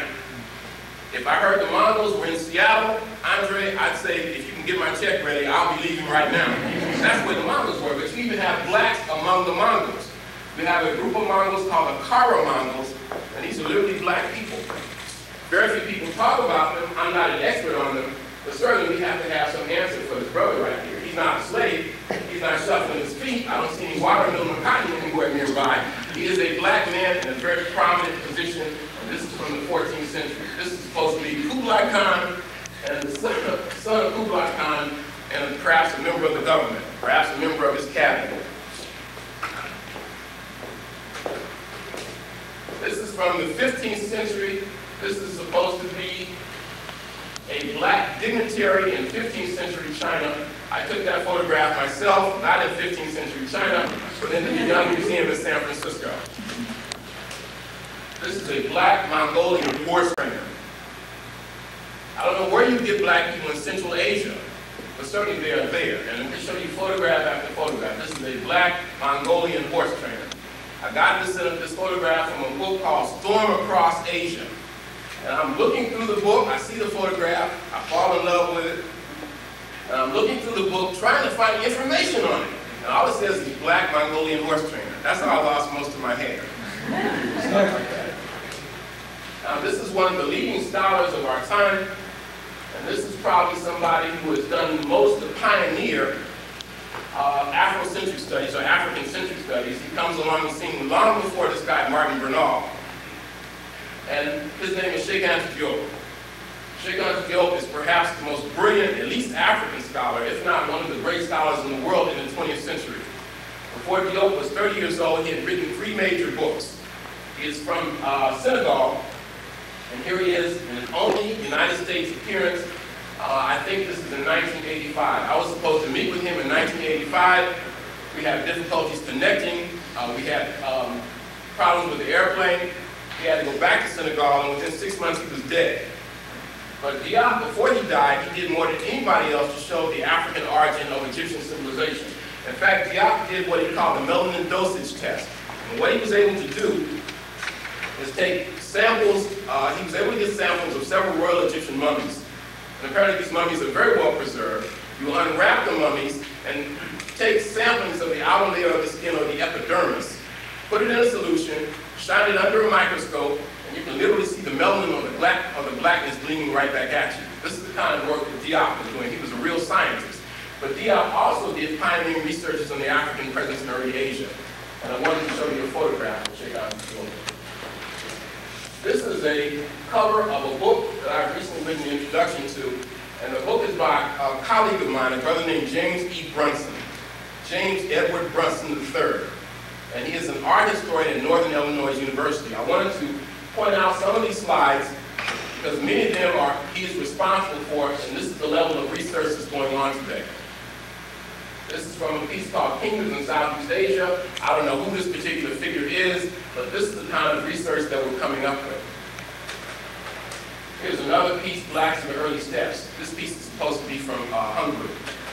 [SPEAKER 3] If I heard the Mongols were in Seattle, Andre, I'd say, if you can get my check ready, I'll be leaving right now. That's where the Mongols were, but you even have blacks among the Mongols. We have a group of Mongols called the Kara Mongols, and these are literally black people. Very few people talk about them. I'm not an expert on them, but certainly we have to have some answer for this brother right here. He's not a slave. He's not shuffling his feet. I don't see any watermelon or cotton anywhere nearby. He is a black man in a very prominent position. This is from the fourteenth century. This is supposed to be Kublai Khan and the son of, son of Kublai Khan, and perhaps a member of the government, perhaps a member of his cabinet. This is from the fifteenth century. This is supposed to be a black dignitary in fifteenth century China. I took that photograph myself, not in fifteenth century China, but in the Young Museum in San Francisco. This is a black Mongolian war singer. I don't know where you get black people in Central Asia, but certainly they are there. And let me show you photograph after photograph. This is a black Mongolian horse trainer. I got this, uh, this photograph from a book called Storm Across Asia. And I'm looking through the book, I see the photograph, I fall in love with it. And I'm looking through the book, trying to find information on it. And all it says is black Mongolian horse trainer. That's how I lost most of my hair. Stuff like that. Now, this is one of the leading scholars of our time. And this is probably somebody who has done most to pioneer uh, Afrocentric studies or African-centric studies. He comes along the scene long before this guy, Martin Bernal. And his name is Xia and Shang. Xia and Shang is perhaps the most brilliant, at least African scholar, if not one of the great scholars in the world in the twentieth century. Before Diop was thirty years old, he had written three major books. He is from uh, Senegal, and here he is in his only United States appearance. Uh, I think this is in nineteen eighty-five. I was supposed to meet with him in nineteen eighty-five. We had difficulties connecting. Uh, we had um, problems with the airplane. He had to go back to Senegal, and within six months he was dead. But Diop, before he died, he did more than anybody else to show the African origin of Egyptian civilization. In fact, Diop did what he called the melanin dosage test. And what he was able to do is take samples, uh, he was able to get samples of several royal Egyptian mummies. And apparently these mummies are very well preserved. You unwrap the mummies and take samplings of the outer layer of the skin or the epidermis, put it in a solution, shine it under a microscope, and you can literally see the melanin or the black or the blackness gleaming right back at you. This is the kind of work that Diop was doing. He was a real scientist. But Diop also did pioneering researches on the African presence in early Asia. And I wanted to show you a photograph of Xia and Shang. This is a cover of a book that I've recently written the introduction to. And the book is by a colleague of mine, a brother named James E. Brunson. James Edward Brunson the third. And he is an art historian at Northern Illinois University. I wanted to point out some of these slides because many of them are, he is responsible for, and this is the level of research that's going on today. This is from a piece called Kingdoms in Southeast Asia. I don't know who this particular figure is, but this is the kind of research that we're coming up with. Here's another piece, Blacks in the Early Steppes. This piece is supposed to be from uh, Hungary.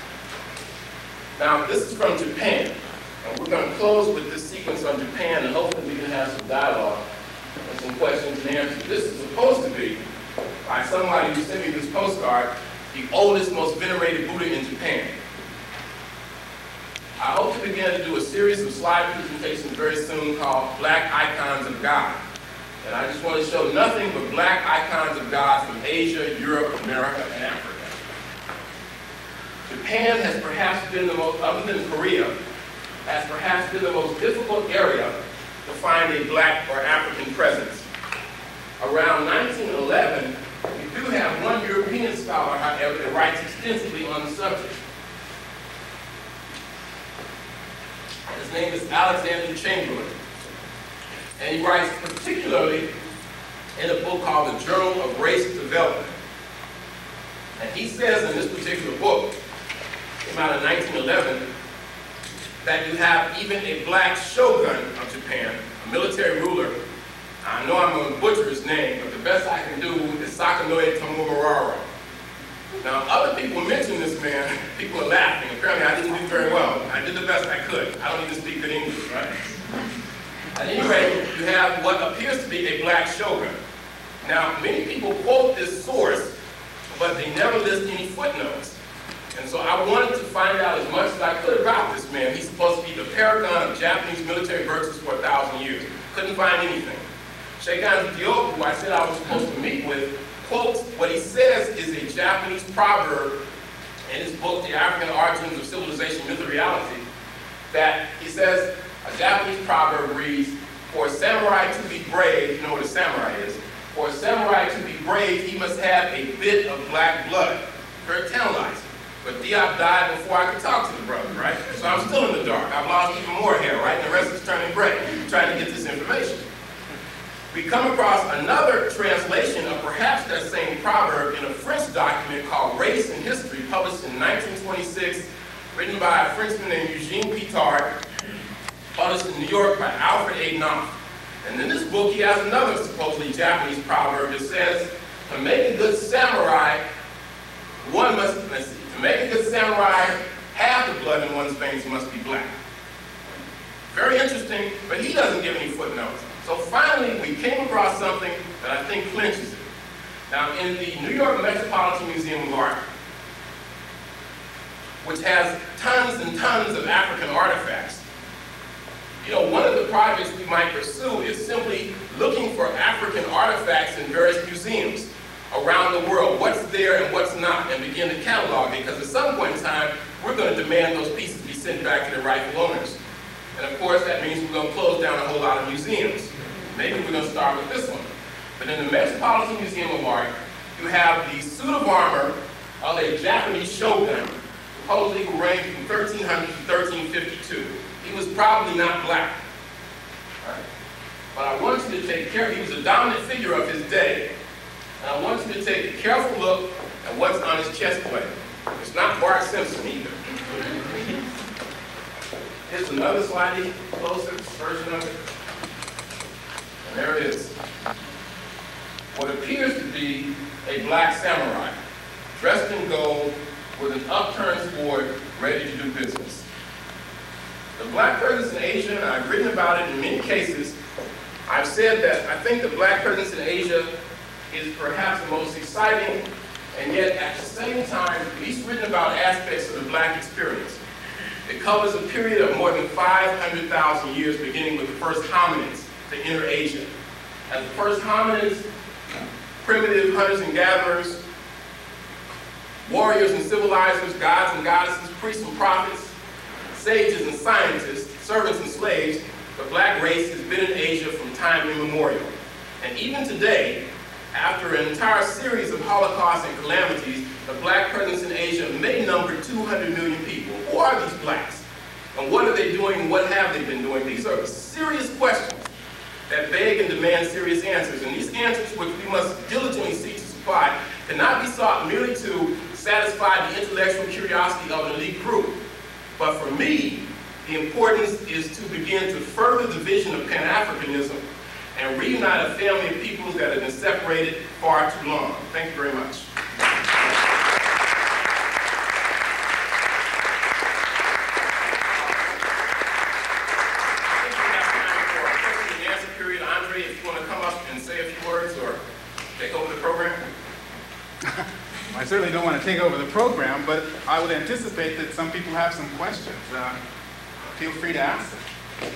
[SPEAKER 3] Now, this is from Japan. And we're going to close with this sequence on Japan, and hopefully we can have some dialogue and some questions and answers. This is supposed to be, by somebody who sent me this postcard, the oldest, most venerated Buddha in Japan. I hope to begin to do a series of slide presentations very soon called Black Icons of God. And I just want to show nothing but black icons of God from Asia, Europe, America, and Africa. Japan has perhaps been the most, other than Korea, has perhaps been the most difficult area to find a black or African presence. Around nineteen eleven, we do have one European scholar, however, that writes extensively on the subject. His name is Alexander Chamberlain. And he writes particularly in a book called The Journal of Race Development. And he says in this particular book, came out in nineteen eleven, that you have even a black shogun of Japan, a military ruler. I know I'm going to butcher his name, but the best I can do is Sakanoe Tomomirara. Now, other people mention this man, people are laughing. Apparently, I didn't do very well. I did the best I could. I don't even speak good English, right? At any rate, you have what appears to be a black shogun. Now, many people quote this source, but they never list any footnotes. And so I wanted to find out as much as I could about this man. He's supposed to be the paragon of Japanese military virtues for a thousand years. Couldn't find anything. Sheikan Diop, who I said I was supposed to meet with, quotes what he says is a Japanese proverb in his book, The African Origins of Civilization, Myth and Reality, that he says, a Japanese proverb reads, for a samurai to be brave, you know what a samurai is, for a samurai to be brave, he must have a bit of black blood. Very tantalizing. But Diop died before I could talk to the brother, right? So I'm still in the dark. I've lost even more hair, right? And the rest is turning gray, trying to get this information. We come across another translation of perhaps that same proverb in a French document called Race and History, published in nineteen twenty-six, written by a Frenchman named Eugene Pitard, published in New York by Alfred A. Knopf. And in this book, he has another supposedly Japanese proverb that says, to make a good samurai, one must, let's see, To make a good samurai, half the blood in one's veins must be black. Very interesting, but he doesn't give any footnotes. So finally, we came across something that I think clinches it. Now, in the New York Metropolitan Museum of Art, which has tons and tons of African artifacts, you know, one of the projects we might pursue is simply looking for African artifacts in various museums around the world, what's there and what's not, and begin to catalog it, because at some point in time, we're going to demand those pieces be sent back to their rightful owners. And of course, that means we're going to close down a whole lot of museums. Maybe we're going to start with this one. But in the Metropolitan Museum of Art, you have the suit of armor of a Japanese shogun, supposedly who reigned from thirteen hundred to thirteen fifty-two. He was probably not black. Right? But I want you to take care, he was a dominant figure of his day. And I want you to take a careful look at what's on his chest plate. It's not Bart Simpson either. Here's another slightly closer version of it. And there it is. What appears to be a black samurai, dressed in gold, with an upturned sword, ready to do business. The black presence in Asia, and I've written about it in many cases, I've said that I think the black presence in Asia is perhaps the most exciting, and yet at the same time, least written about aspects of the black experience. It covers a period of more than five hundred thousand years, beginning with the first hominids to enter Asia. As the first hominids, primitive hunters and gatherers, warriors and civilizers, gods and goddesses, priests and prophets, sages and scientists, servants and slaves, the black race has been in Asia from time immemorial. And even today, after an entire series of holocausts and calamities, the black presence in Asia may number two hundred million people. Who are these blacks? And what are they doing and what have they been doing? These are serious questions that beg and demand serious answers. And these answers, which we must diligently seek to supply, cannot be sought merely to satisfy the intellectual curiosity of an elite group. But for me, the importance is to begin to further the vision of Pan-Africanism and reunite a family of peoples that have been separated far too long. Thank you very much.
[SPEAKER 1] I certainly don't want to take over the program, but I would anticipate that some people have some questions. Uh, feel free to ask them.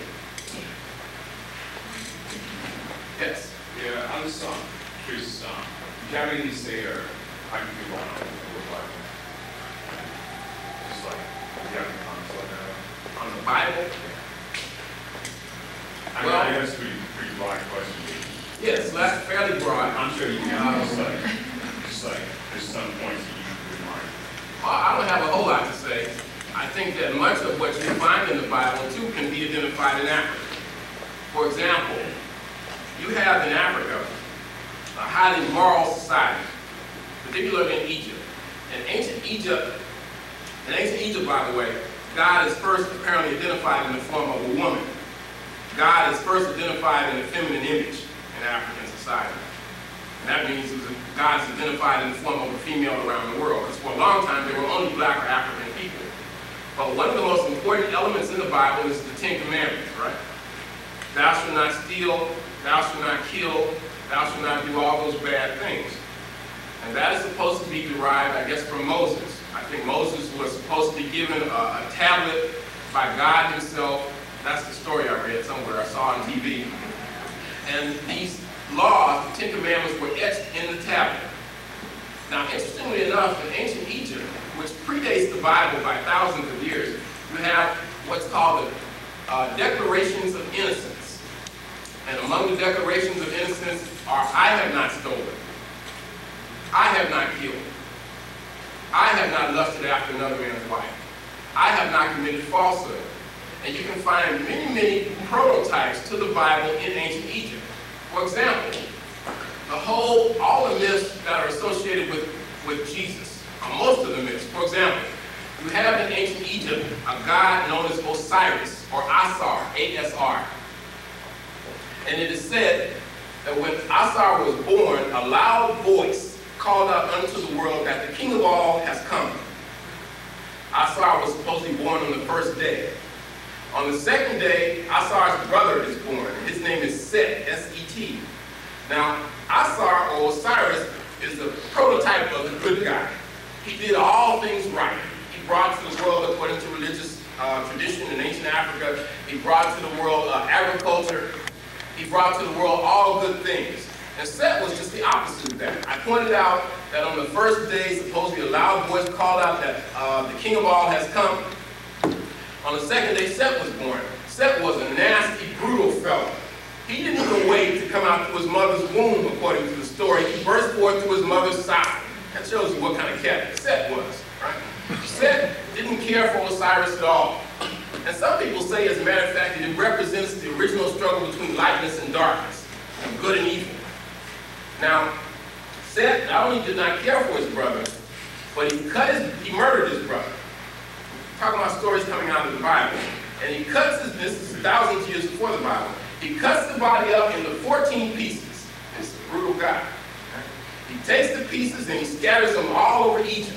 [SPEAKER 3] Yes.
[SPEAKER 4] Yeah, I was um, curious, um, do you have anything to say, or I can do one on the Bible? Just like, do you have any comments on that?
[SPEAKER 3] On the Bible?
[SPEAKER 4] I mean,
[SPEAKER 3] Well,
[SPEAKER 4] I guess pretty, pretty broad question.
[SPEAKER 3] Yes, that's fairly broad.
[SPEAKER 4] I'm sure you can, just like, just like, there's some points that you would mind.
[SPEAKER 3] I don't have a whole lot to say. I think that much of what you find in the Bible, too, can be identified in Africa. For example, you have in Africa a highly moral society, particularly in Egypt. In ancient Egypt, in ancient Egypt, by the way, God is first apparently identified in the form of a woman. God is first identified in the feminine image in African society. And that means God is identified in the form of a female around the world. Because for a long time, there were only black or African people. But one of the most important elements in the Bible is the Ten Commandments, right? Thou shalt not steal, thou shalt not kill, thou shalt not do all those bad things. And that is supposed to be derived, I guess, from Moses. I think Moses was supposed to be given a, a tablet by God himself. That's the story I read somewhere, I saw on T V. And these laws, the Ten Commandments, were etched in the tablet. Now, interestingly enough, in ancient Egypt, which predates the Bible by thousands of years, you have what's called the uh, Declarations of Innocence. And among the Declarations of Innocence are, I have not stolen, I have not killed, I have not lusted after another man's wife, I have not committed falsehood. And you can find many, many prototypes to the Bible in ancient Egypt. For example, the whole, all the myths that are associated with, with Jesus, or most of the myths. For example, you have in ancient Egypt a god known as Osiris, or Asar, A S R. And it is said that when Asar was born, a loud voice called out unto the world that the King of all has come. Asar was supposed to be born on the first day. On the second day, Asar's brother is born. His name is Set, S E T. Now, Asar, or Osiris, is the prototype of the good guy. He did all things right. He brought to the world, according to religious uh, tradition in ancient Africa, he brought to the world uh, agriculture. He brought to the world all good things. And Set was just the opposite of that. I pointed out that on the first day, supposedly a loud voice called out that uh, the king of all has come. On the second day, Set was born. Set was a nasty, brutal fellow. He didn't even wait to come out through his mother's womb, according to the story. He burst forth through his mother's side. That shows you what kind of cat Set was, right? Set didn't care for Osiris at all. And some people say, as a matter of fact, that it represents the original struggle between lightness and darkness, and good and evil. Now, Set not only did not care for his brother, but he cut his, he murdered his brother. Talking about stories coming out of the Bible. And he cuts his, this is thousands of years before the Bible, he cuts the body up into fourteen pieces. It's a brutal guy. He takes the pieces and he scatters them all over Egypt.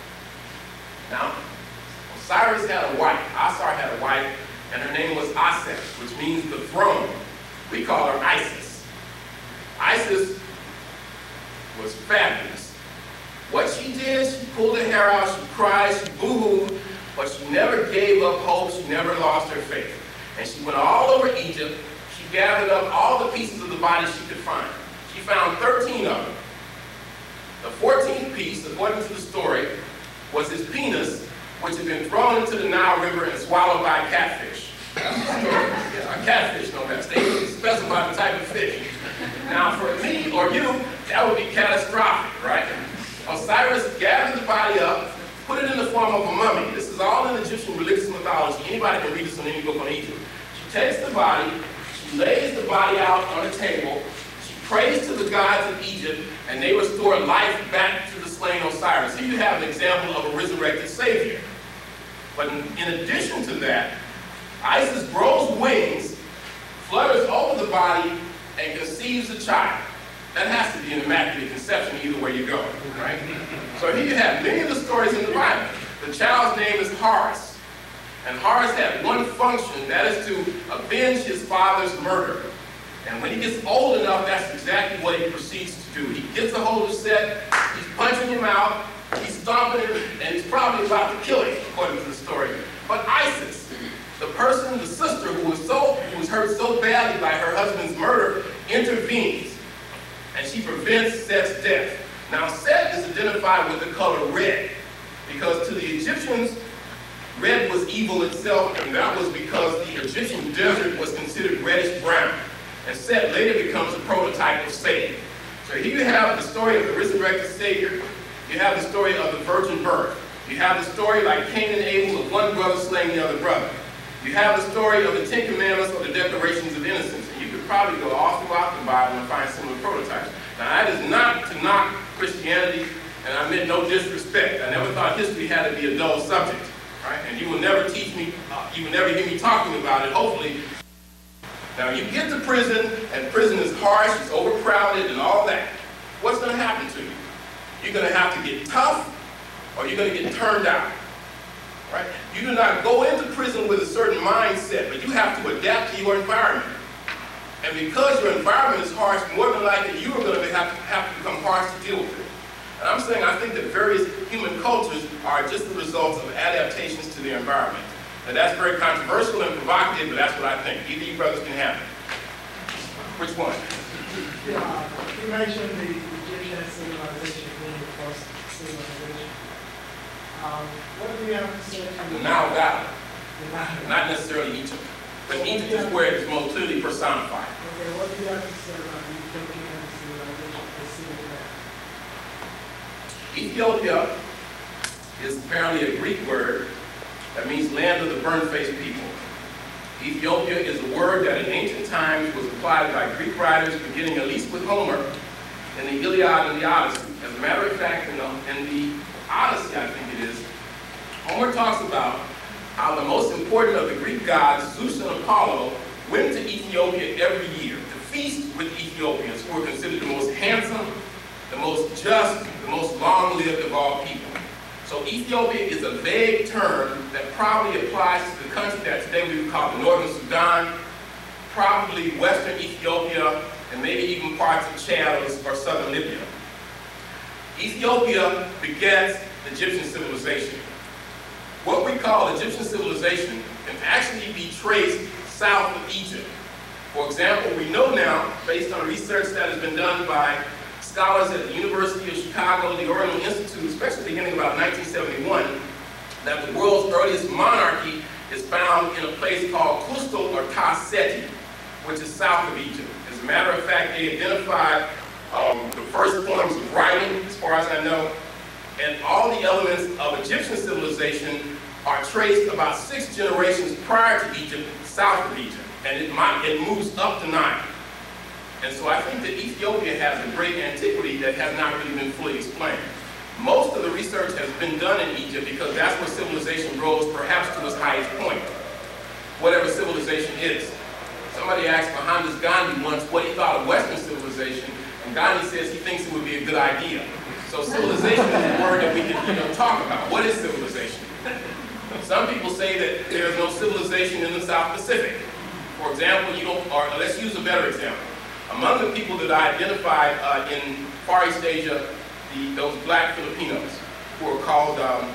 [SPEAKER 3] Now, Osiris had a wife, Asar had a wife, and her name was Aset, which means the throne. We call her Isis. Isis was fabulous. What she did, she pulled her hair out, she cried, she boo-hooed, but she never gave up hope, she never lost her faith. And she went all over Egypt, she gathered up all the pieces of the body she could find. She found thirteen of them. The fourteenth piece, according to the story, was his penis, which had been thrown into the Nile River and swallowed by a catfish. That's the story. Yeah, a catfish, no less. They didn't specify the type of fish. Now, for me or you, that would be catastrophic, right? Osiris gathered the body up, put it in the form of a mummy. This is all in Egyptian religious mythology. Anybody can read this on any book on Egypt. She takes the body, she lays the body out on a table, she prays to the gods of Egypt, and they restore life back to the slain Osiris. Here you have an example of a resurrected savior. But in, in addition to that, Isis grows wings, flutters over the body, and conceives a child. That has to be an immaculate conception either way you go, right? So here you have many of the stories in the Bible. The child's name is Horus. And Horus had one function, that is to avenge his father's murder. And when he gets old enough, that's exactly what he proceeds to do. He gets a hold of Set, he's punching him out, he's stomping him, and he's probably about to kill him, according to the story. But Isis, the person, the sister who was so, who was hurt so badly by her husband's murder, intervenes, and she prevents Set's death. Now, Set is identified with the color red, because to the Egyptians, red was evil itself, and that was because the Egyptian desert was considered reddish-brown. And Set later becomes a prototype of Satan. So here you have the story of the resurrected Savior. You have the story of the virgin birth. You have the story like Cain and Abel of one brother slaying the other brother. You have the story of the Ten Commandments or the Declarations of Innocence. And you could probably go all throughout the Bible and find similar prototypes. Now that is not to knock Christianity, and I meant no disrespect. I never thought history had to be a dull subject, right? And you will never teach me, uh, you will never hear me talking about it, hopefully. Now you get to prison, and prison is harsh, it's overcrowded, and all that. What's going to happen to you? You're going to have to get tough, or you're going to get turned out. Right? You do not go into prison with a certain mindset, but you have to adapt to your environment. And because your environment is harsh, more than likely you are going to have to, have to become harsh to deal with it. And I'm saying I think that various human cultures are just the results of adaptations to their environment. And that's very controversial and provocative, but that's what I think. Either you brothers can have it. Which one?
[SPEAKER 5] Yeah, you mentioned the Egyptian civilization being the first civilization. Um, what do you have to say to
[SPEAKER 3] The Nile Valley.
[SPEAKER 5] the Nile?
[SPEAKER 3] Not necessarily Egypt. But Egypt is where it is most clearly personified.
[SPEAKER 5] Okay, what do you have to say about the Ethiopian civilization specifically?
[SPEAKER 3] Ethiopia is apparently a Greek word that means land of the burnt-faced people. Ethiopia is a word that in ancient times was applied by Greek writers, beginning at least with Homer in the Iliad and the Odyssey. As a matter of fact, in the, in the Odyssey, I think it is, Homer talks about how the most important of the Greek gods, Zeus and Apollo, went to Ethiopia every year to feast with Ethiopians, who were considered the most handsome, the most just, the most long-lived of all people. So Ethiopia is a vague term that probably applies to the country that today we would call the Northern Sudan, probably Western Ethiopia, and maybe even parts of Chad or Southern Libya. Ethiopia begets Egyptian civilization. What we call Egyptian civilization can actually be traced south of Egypt. For example, we know now, based on research that has been done by scholars at the University of Chicago, the Oriental Institute, especially beginning about nineteen seventy-one, that the world's earliest monarchy is found in a place called Kustal or Ta-Seti, which is south of Egypt. As a matter of fact, they identified um, the first forms of writing, as far as I know, and all the elements of Egyptian civilization are traced about six generations prior to Egypt, south of Egypt, and it, might, it moves up the Nile. And so I think that Ethiopia has a great antiquity that has not really been fully explained. Most of the research has been done in Egypt because that's where civilization rose perhaps to its highest point, whatever civilization is. Somebody asked Mohandas Gandhi once what he thought of Western civilization, and Gandhi says he thinks it would be a good idea. So civilization is a word that we can you know, talk about. What is civilization? Some people say that there is no civilization in the South Pacific. For example, you don't, or let's use a better example. Among the people that I identified uh, in Far East Asia, the, those black Filipinos, who are called um,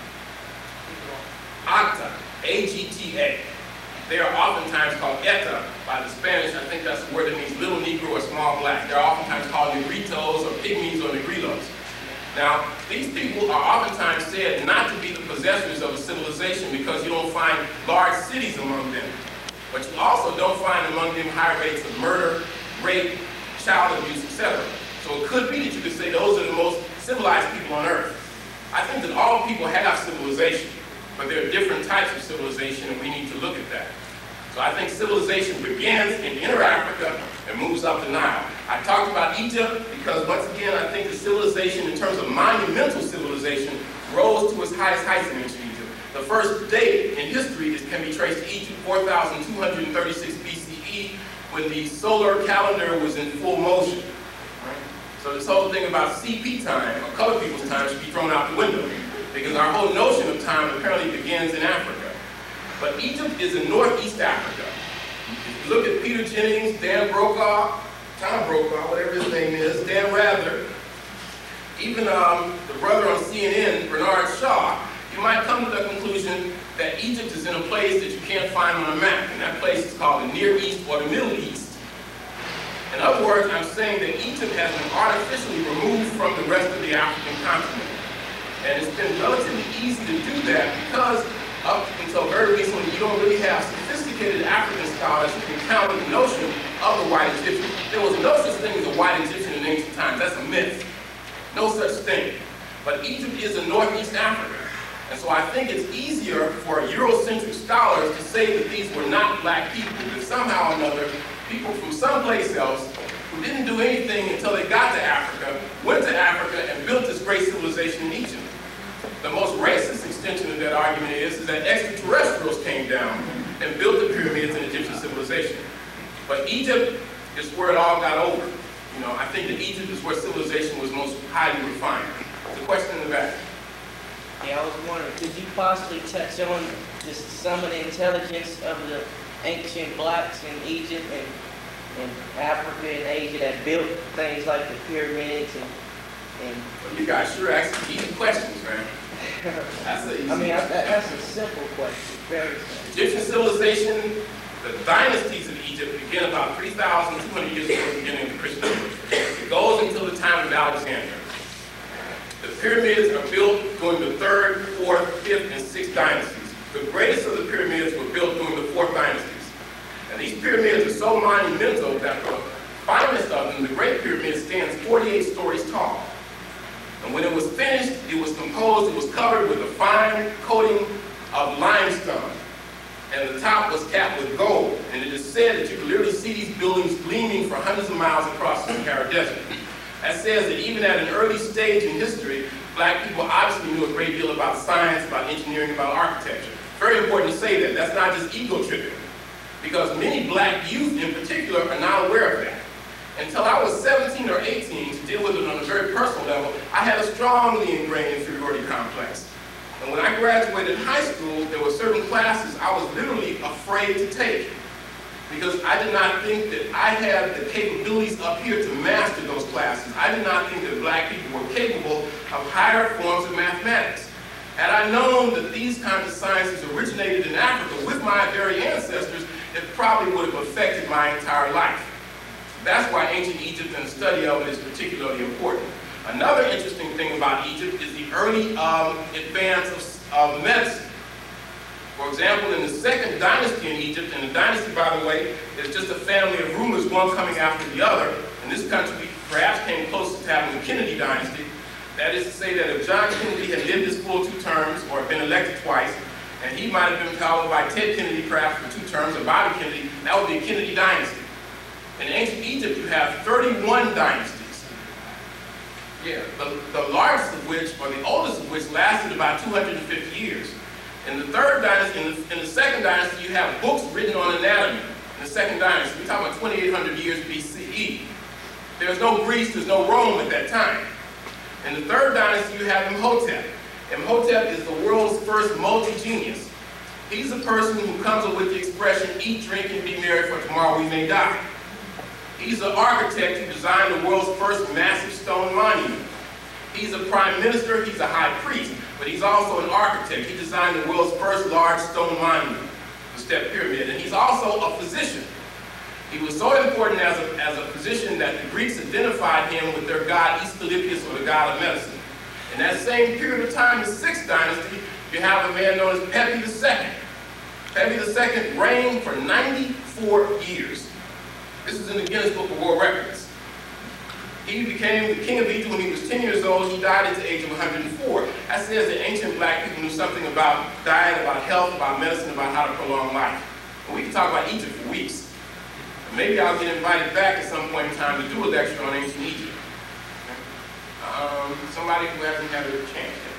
[SPEAKER 3] Agta, A G T A. They are oftentimes called Eta by the Spanish. I think that's the word that means little Negro or small black. They're oftentimes called Negritos or Pygmies or Negritos. Now, these people are oftentimes said not to be the possessors of a civilization because you don't find large cities among them. But you also don't find among them high rates of murder, rape, child abuse, et cetera. So it could be that you could say those are the most civilized people on earth. I think that all people have civilization, but there are different types of civilization, and we need to look at that. So I think civilization begins in Inner Africa and moves up the Nile. I talked about Egypt because, once again, I think the civilization, in terms of monumental civilization, rose to its highest heights in ancient Egypt. The first date in history is, can be traced to Egypt, four thousand two hundred thirty-six B C E, when the solar calendar was in full motion. Right? So this whole thing about C P time, or colored people's time, should be thrown out the window, because our whole notion of time apparently begins in Africa. But Egypt is in Northeast Africa. If you look at Peter Jennings, Dan Brokaw, Tom Brokaw, whatever his name is, Dan Rather, even um, the brother on C N N, Bernard Shaw, you might come to the conclusion that Egypt is in a place that you can't find on a map, and that place is called the Near East or the Middle East. In other words, I'm saying that Egypt has been artificially removed from the rest of the African continent. And it's been relatively easy to do that because up until very recently, you don't really have sophisticated African scholars who can counter the notion of the white Egyptian. There was no such thing as a white Egyptian in ancient times. That's a myth. No such thing. But Egypt is in Northeast Africa. And so I think it's easier for Eurocentric scholars to say that these were not black people, that somehow or another, people from someplace else who didn't do anything until they got to Africa, went to Africa and built this great civilization in Egypt. The most racist extension of that argument is, is that extraterrestrials came down and built the pyramids in Egyptian civilization. But Egypt is where it all got over. You know, I think that Egypt is where civilization was most highly refined. There's a question in the back.
[SPEAKER 6] Yeah, I was wondering, could you possibly touch on just some of the intelligence of the ancient blacks in Egypt and, and Africa and Asia that built things like the pyramids and... and
[SPEAKER 3] well, you guys sure ask easy questions, man. That's a easy
[SPEAKER 6] I mean, I, that, that's a simple question, very simple.
[SPEAKER 3] Egyptian civilization, the dynasties of Egypt begin about three thousand two hundred years before the beginning of the Christian age. It goes until the time of Alexander. The pyramids are built during the third, fourth, fifth, and sixth dynasties. The greatest of the pyramids were built during the fourth dynasties. And these pyramids are so monumental that the finest of them, the Great Pyramid, stands forty-eight stories tall. And when it was finished, it was composed, it was covered with a fine coating of limestone. And the top was capped with gold. And it is said that you could literally see these buildings gleaming for hundreds of miles across the Sahara Desert. That says that even at an early stage in history, black people obviously knew a great deal about science, about engineering, about architecture. Very important to say that. That's not just ego-tripping. Because many black youth in particular are not aware of that. Until I was seventeen or eighteen, to deal with it on a very personal level, I had a strongly ingrained inferiority complex. And when I graduated high school, there were certain classes I was literally afraid to take, because I did not think that I had the capabilities up here to master those classes. I did not think that black people were capable of higher forms of mathematics. Had I known that these kinds of sciences originated in Africa with my very ancestors, it probably would have affected my entire life. That's why ancient Egypt and the study of it is particularly important. Another interesting thing about Egypt is the early um, advance of, of medicine. For example, in the second dynasty in Egypt, and the dynasty, by the way, is just a family of rulers, one coming after the other, and this country perhaps came closest to having the Kennedy dynasty. That is to say that if John Kennedy had lived his full two terms, or been elected twice, and he might have been followed by Ted Kennedy perhaps for two terms, or Bobby Kennedy, that would be a Kennedy dynasty. In ancient Egypt, you have thirty-one dynasties. Yeah, the, the largest of which, or the oldest of which, lasted about two hundred fifty years. In the third dynasty, in the, in the second dynasty, you have books written on anatomy. In the second dynasty, we're talking about twenty-eight hundred years B C E. There's no Greece, there's no Rome at that time. In the third dynasty, you have Imhotep. Imhotep is the world's first multi-genius. He's a person who comes up with the expression, eat, drink, and be merry, for tomorrow we may die. He's an architect who designed the world's first massive stone monument. He's a prime minister, he's a high priest, but he's also an architect. He designed the world's first large stone monument, the Step Pyramid, and he's also a physician. He was so important as a, as a physician that the Greeks identified him with their god Aesculapius, or the god of medicine. In that same period of time, the sixth dynasty, you have a man known as Pepi the Second. Pepi the Second reigned for ninety-four years. This is in the Guinness Book of World Records. He became the king of Egypt when he was ten years old. He died at the age of one hundred four. That says that ancient black people knew something about diet, about health, about medicine, about how to prolong life. And we can talk about Egypt for weeks. Maybe I'll get invited back at some point in time to do a lecture on ancient Egypt. Um, somebody who hasn't had a chance yet.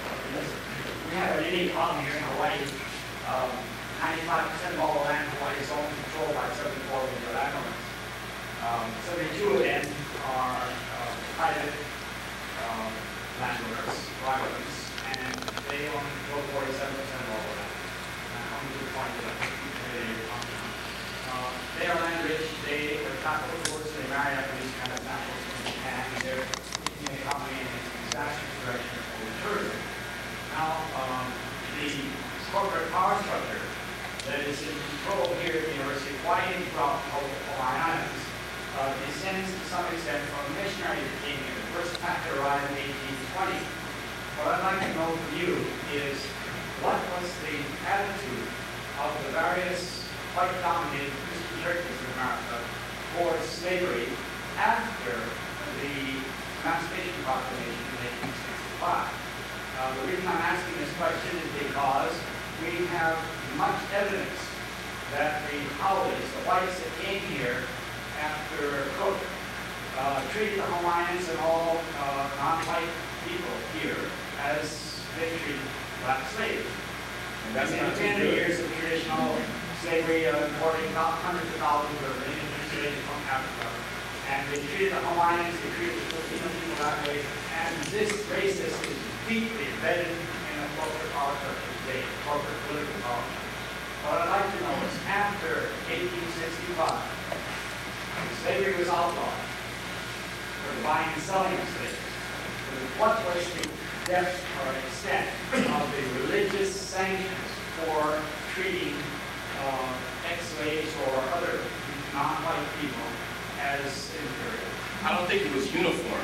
[SPEAKER 7] We have a unique problem here in Hawaii. Um, ninety-five percent of all the land in Hawaii is owned and controlled by seventy-four major landowners. Um, seventy-two of them are uh, private um, landowners, privates, and they own and control forty-seven percent of all the land. Uh, I'm to the point that they come from. Uh, they are land rich, they are capital towards, they marry up these kind of samples from Japan, and they're in the economy in a disastrous direction for tourism. Now, um, the corporate power structure that is in control here at the University of Hawaii and throughout the whole Hawaiian Islands uh, descends to some extent from the missionary that came here. The first factor arrived in eighteen twenty. What I'd like to know from you is what was the attitude of the various white-dominated Christian churches in America towards slavery after the Emancipation Proclamation in eighteen sixty-five. Uh, the reason I'm asking this question is because we have much evidence that the Howleys, the whites that came here after Cook, uh, treated the Hawaiians and all uh, non-white people here as they treated black slaves.
[SPEAKER 3] And that's
[SPEAKER 7] in
[SPEAKER 3] not
[SPEAKER 7] ten
[SPEAKER 3] too good.
[SPEAKER 7] years of traditional slavery, uh, importing hundreds of thousands of millions of slaves from Africa. And they treated the Hawaiians, they treated the Filipino people that way. And this racist is deeply embedded in the corporate power structure today, corporate political power structure. What I'd like to know is after eighteen sixty-five, slavery was outlawed for the buying and selling of slaves. What was the depth or extent of the religious sanctions for treating uh, ex-slaves or other non-white people as inferior?
[SPEAKER 3] I don't think it was uniform.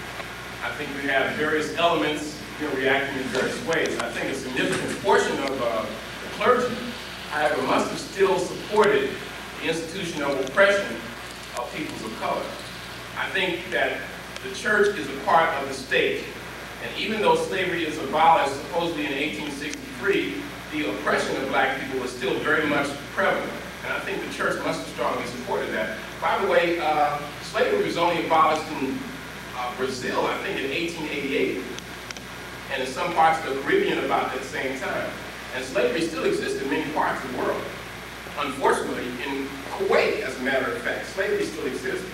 [SPEAKER 3] I think we have various elements, you know, reacting in various ways. I think a significant portion of uh, the clergy, however, must have still supported the institutional oppression of peoples of color. I think that the church is a part of the state, and even though slavery is abolished supposedly in eighteen sixty-three, the oppression of black people was still very much prevalent, and I think the church must have strongly supported that. By the way, uh, slavery was only abolished in uh, Brazil, I think, in eighteen eighty-eight, and in some parts of the Caribbean about that same time. And slavery still exists in many parts of the world. Unfortunately, in Kuwait, as a matter of fact, slavery still exists.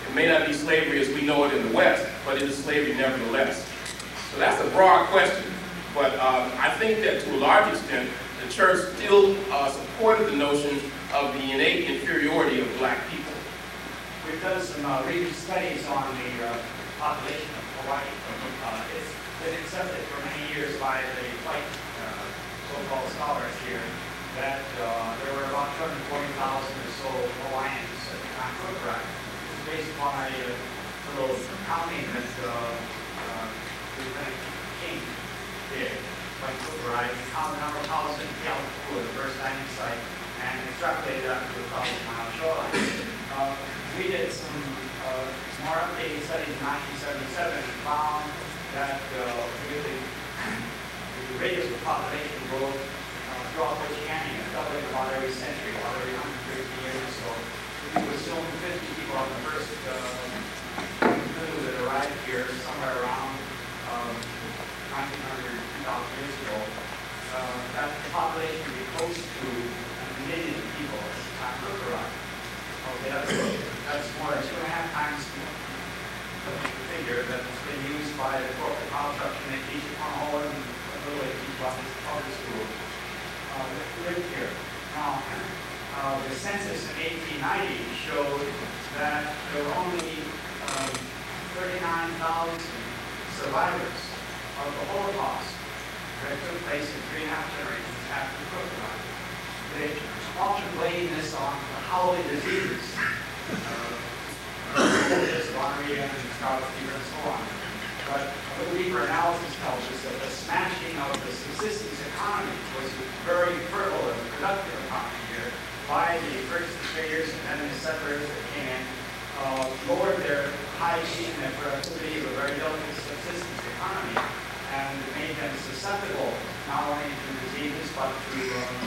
[SPEAKER 3] It may not be slavery as we know it in the West, but it is slavery nevertheless. So that's a broad question. But um, I think that to a large extent, the church still uh, supported the notion of the innate inferiority of black people.
[SPEAKER 7] We've done some uh, recent studies on the uh, population of Hawaii. Uh, it's been accepted for many years by the white uh, so-called scholars here that uh, there were about two hundred forty thousand or so Hawaiians at the time of Cook. It's based upon a uh, little counting that uh, uh, Lieutenant King did by Cook, and counted the number of houses in Keauapua, the first landing site, and extrapolated that to a thousand mile shoreline. Uh, we did some uh, more updated studies in nineteen seventy-seven and found that uh, really the rate of population growth uh, throughout Oceania doubling about every century, about every one hundred fifty years or so. We would assume fifty people on the first uh, canoe that arrived here somewhere around um, nineteen hundred, two thousand years ago. Uh, that the population would be close to a million people at the time Cook arrived. Okay, that's, that's more than two and a half times the figure that's been used by the corporate construction that teach at Cornhole and a little bit teach about this public school. Uh, lived here. Now, uh, the census in eighteen ninety showed that there were only um, thirty-nine thousand survivors of the Holocaust that took place in three and a half generations after Cook arrived. They often blame this on the howling diseases, uh, gonorrhea and scarlet fever and so on. But a little deeper analysis tells us that the smashing of the subsistence economy was a very fertile and productive economy here by the first traders and then the settlers that came in, uh, lowered their hygiene and productivity of a very delicate subsistence economy, and made them susceptible not only to diseases but to um,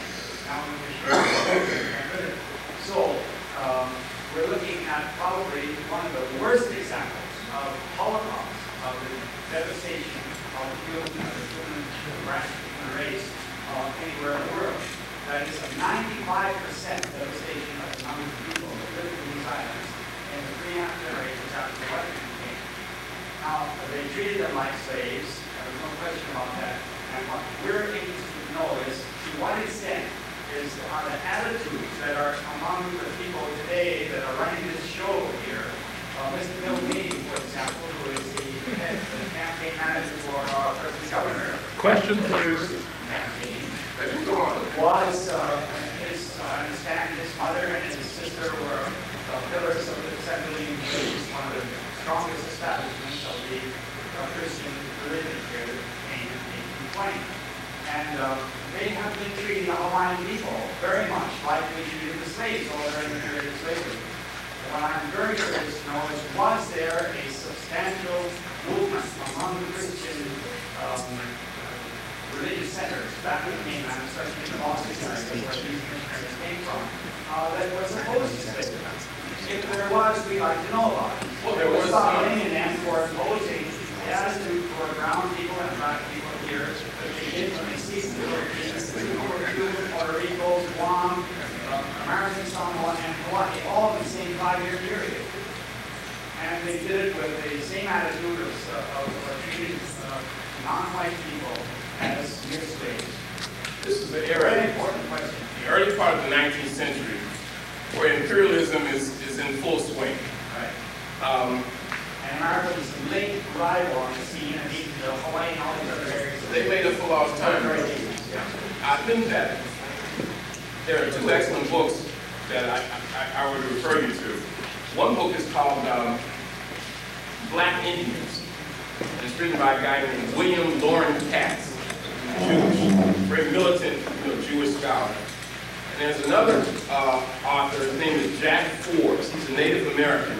[SPEAKER 7] malnutrition. So um, we're looking at probably one of the worst examples of Holocaust, of the devastation of the human, of the human race uh, anywhere in the world. That is a ninety-five percent devastation of the number of people that lived in these islands in the three and a half generations after the white man came. Now, they treated them like slaves. There's no question about that. And what we're interested to know is to what extent is are the attitudes that are among the people today that are running this show here. Uh, Mister Bill Meany, for example, who is the head of the campaign manager for our present governor.
[SPEAKER 8] Question, please.
[SPEAKER 7] Campaign, was uh, his, uh, understanding his mother and his sister were uh, pillars of the Assembly, which is one of the strongest establishments of the uh, Christian religion here that came in eighteen twenty. And uh, they have been treating the Hawaiian people very much like we treated the slaves over during the period of slavery. And what I'm very curious to know is, was there a substantial movement among the Christian um, religious centers back in the mainland, especially in the Boston area where these missionaries came from, uh, that was opposed to slavery? If there was, we'd like to know about it. Well, there was some in them for opposing the attitude toward brown people and black people here that they did when they ceased the Philippines, Puerto Rico, Guam, uh, American Samoa, and Hawaii, all in the same five-year period. And they did it with the same attitude of, uh, of uh, treating uh, non-white people as mere slaves.
[SPEAKER 3] This is the
[SPEAKER 7] Very
[SPEAKER 3] era,
[SPEAKER 7] important question.
[SPEAKER 3] the early part of the nineteenth century, where imperialism is, is in full swing.
[SPEAKER 7] Right.
[SPEAKER 3] Um,
[SPEAKER 7] And America was a late arrival on the scene, and even the Hawaii and all these other areas.
[SPEAKER 3] they made us a lost time.
[SPEAKER 7] Yeah.
[SPEAKER 3] I think that there are two excellent books that I, I, I would refer you to. One book is called um, Black Indians. And it's written by a guy named William Loren Katz, Jewish, very militant, you know, Jewish scholar. And there's another uh, author, his name is Jack Forbes. He's a Native American.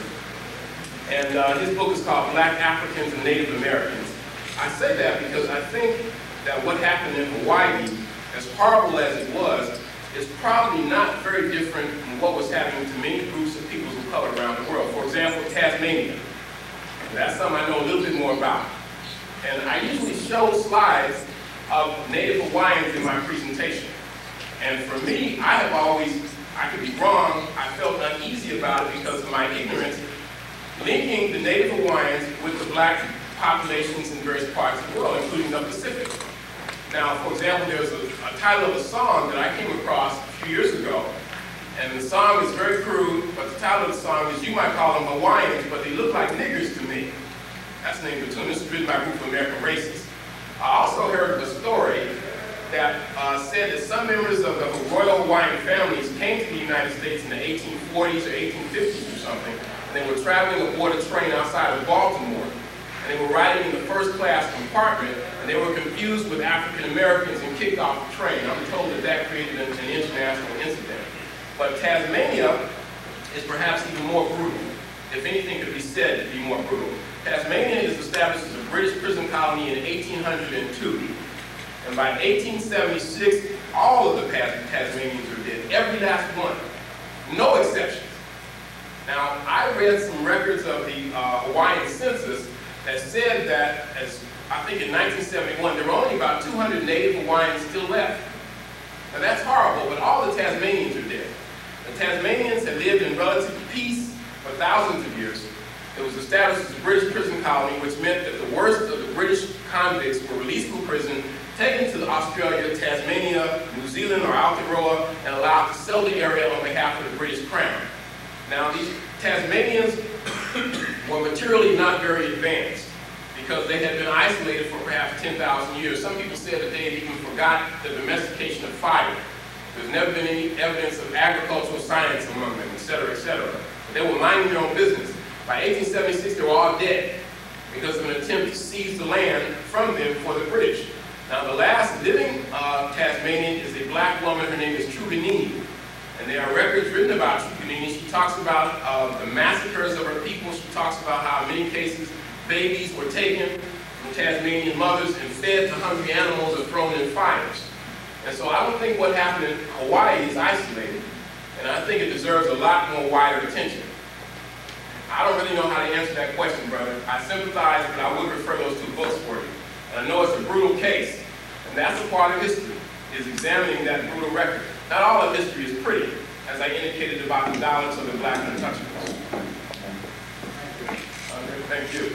[SPEAKER 3] And uh, his book is called Black Africans and Native Americans. I say that because I think that what happened in Hawaii, as horrible as it was, is probably not very different from what was happening to many groups of peoples of color around the world. For example, Tasmania. And that's something I know a little bit more about. And I usually show slides of Native Hawaiians in my presentation. And for me, I have always, I could be wrong, I felt uneasy about it because of my ignorance linking the native Hawaiians with the black populations in various parts of the world, including the Pacific. Now, for example, there's a, a title of a song that I came across a few years ago, and the song is very crude, but the title of the song is, you might call them Hawaiians, but they look like niggers to me. That's the name of the tune. This is written by a group of American racists. I also heard a story that uh, said that some members of the Royal Hawaiian families came to the United States in the eighteen forties or eighteen fifties or something, and they were traveling aboard a train outside of Baltimore, and they were riding in the first class compartment, and they were confused with African Americans and kicked off the train. I'm told that that created an, an international incident. But Tasmania is perhaps even more brutal. If anything could be said to be more brutal. Tasmania is established as a British prison colony in eighteen hundred two. And by eighteen seventy-six, all of the Tasmanians are dead, every last one, no exceptions. Now, I read some records of the uh, Hawaiian census that said that, as I think in nineteen seventy-one, there were only about two hundred native Hawaiians still left. Now that's horrible, but all the Tasmanians are dead. The Tasmanians had lived in relative peace for thousands of years. It was established as a British prison colony, which meant that the worst of the British convicts were released from prison, taken to Australia, Tasmania, New Zealand, or Aotearoa, and allowed to sell the area on behalf of the British Crown. Now, these Tasmanians were materially not very advanced because they had been isolated for perhaps ten thousand years. Some people said that they had even forgot the domestication of fire. There's never been any evidence of agricultural science among them, et cetera, et cetera. They were minding their own business. By eighteen seventy-six, they were all dead because of an attempt to seize the land from them for the British. Now, the last living uh, Tasmanian is a black woman. Her name is Truganini. And there are records written about Truganini. She talks about uh, the massacres of her people. She talks about how, in many cases, babies were taken from Tasmanian mothers and fed to hungry animals or thrown in fires. And so I don't think what happened in Hawaii is isolated. And I think it deserves a lot more wider attention. I don't really know how to answer that question, brother. I sympathize, but I would refer those two books for you. And I know it's a brutal case, and that's a part of history, is examining that brutal record. Not all of history is pretty, as I indicated about the dollars of the black untouchables. Thank you.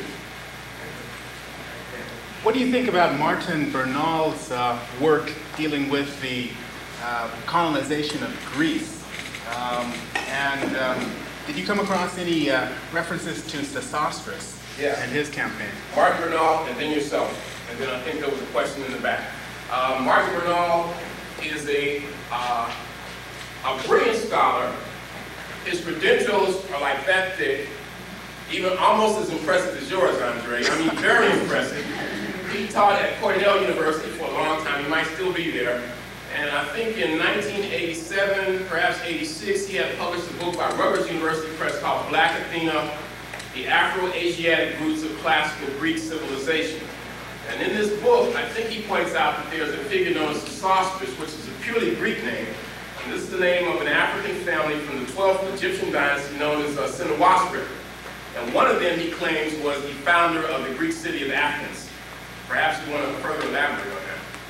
[SPEAKER 1] What do you think about Martin Bernal's uh, work dealing with the uh, colonization of Greece? Um, and um, did you come across any uh, references to Sesostris
[SPEAKER 3] Yes.
[SPEAKER 1] and his campaign?
[SPEAKER 3] Martin Bernal, and then yourself. And then I think there was a question in the back. Uh, Martin Bernal is a, uh, a brilliant scholar. His credentials are like that thick, even almost as impressive as yours, Andre. I mean, very impressive. He taught at Cornell University for a long time. He might still be there. And I think in nineteen eighty-seven, perhaps eighty-six, he had published a book by Rutgers University Press called Black Athena, The Afro-Asiatic Roots of Classical Greek Civilization. And in this book, I think he points out that there's a figure known as Sesostris, which is a purely Greek name. And this is the name of an African family from the twelfth Egyptian dynasty known as uh, Sennacherib. And one of them, he claims, was the founder of the Greek city of Athens. Perhaps you want to further elaborate on that.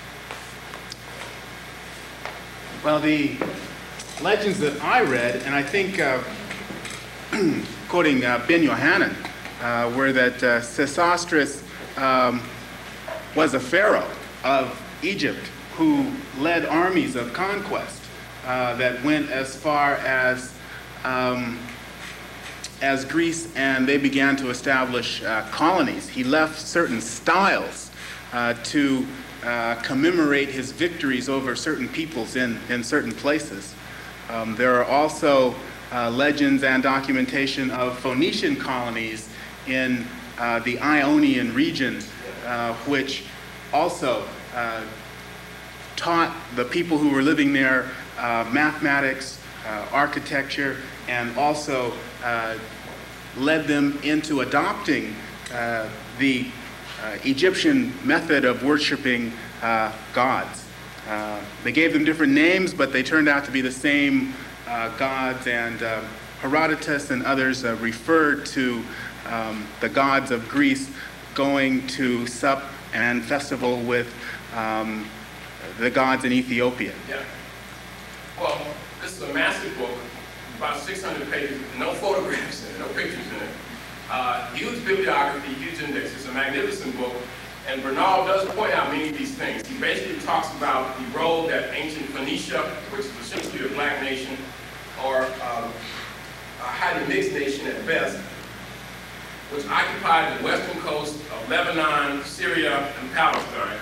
[SPEAKER 1] Well, the legends that I read, and I think, uh, quoting uh, Ben Yohanan, uh, were that uh, Sesostris um, was a pharaoh of Egypt who led armies of conquest uh, that went as far as um, as Greece, and they began to establish uh, colonies. He left certain styles uh, to uh, commemorate his victories over certain peoples in, in certain places. Um, there are also uh, legends and documentation of Phoenician colonies in uh, the Ionian region, uh, which also uh, taught the people who were living there uh, mathematics, uh, architecture, and also uh, led them into adopting uh, the uh, Egyptian method of worshiping uh, gods. Uh, they gave them different names, but they turned out to be the same uh, gods, and uh, Herodotus and others uh, referred to um, the gods of Greece going to sup and festival with um, the gods in Ethiopia.
[SPEAKER 3] Yeah. Well, this is a massive book, about six hundred pages, no photographs in it, no pictures in it. Uh, huge bibliography, huge index. It's a magnificent book. And Bernal does point out many of these things. He basically talks about the role that ancient Phoenicia, which is essentially a black nation, or um, a highly mixed nation at best, which occupied the western coast of Lebanon, Syria, and Palestine.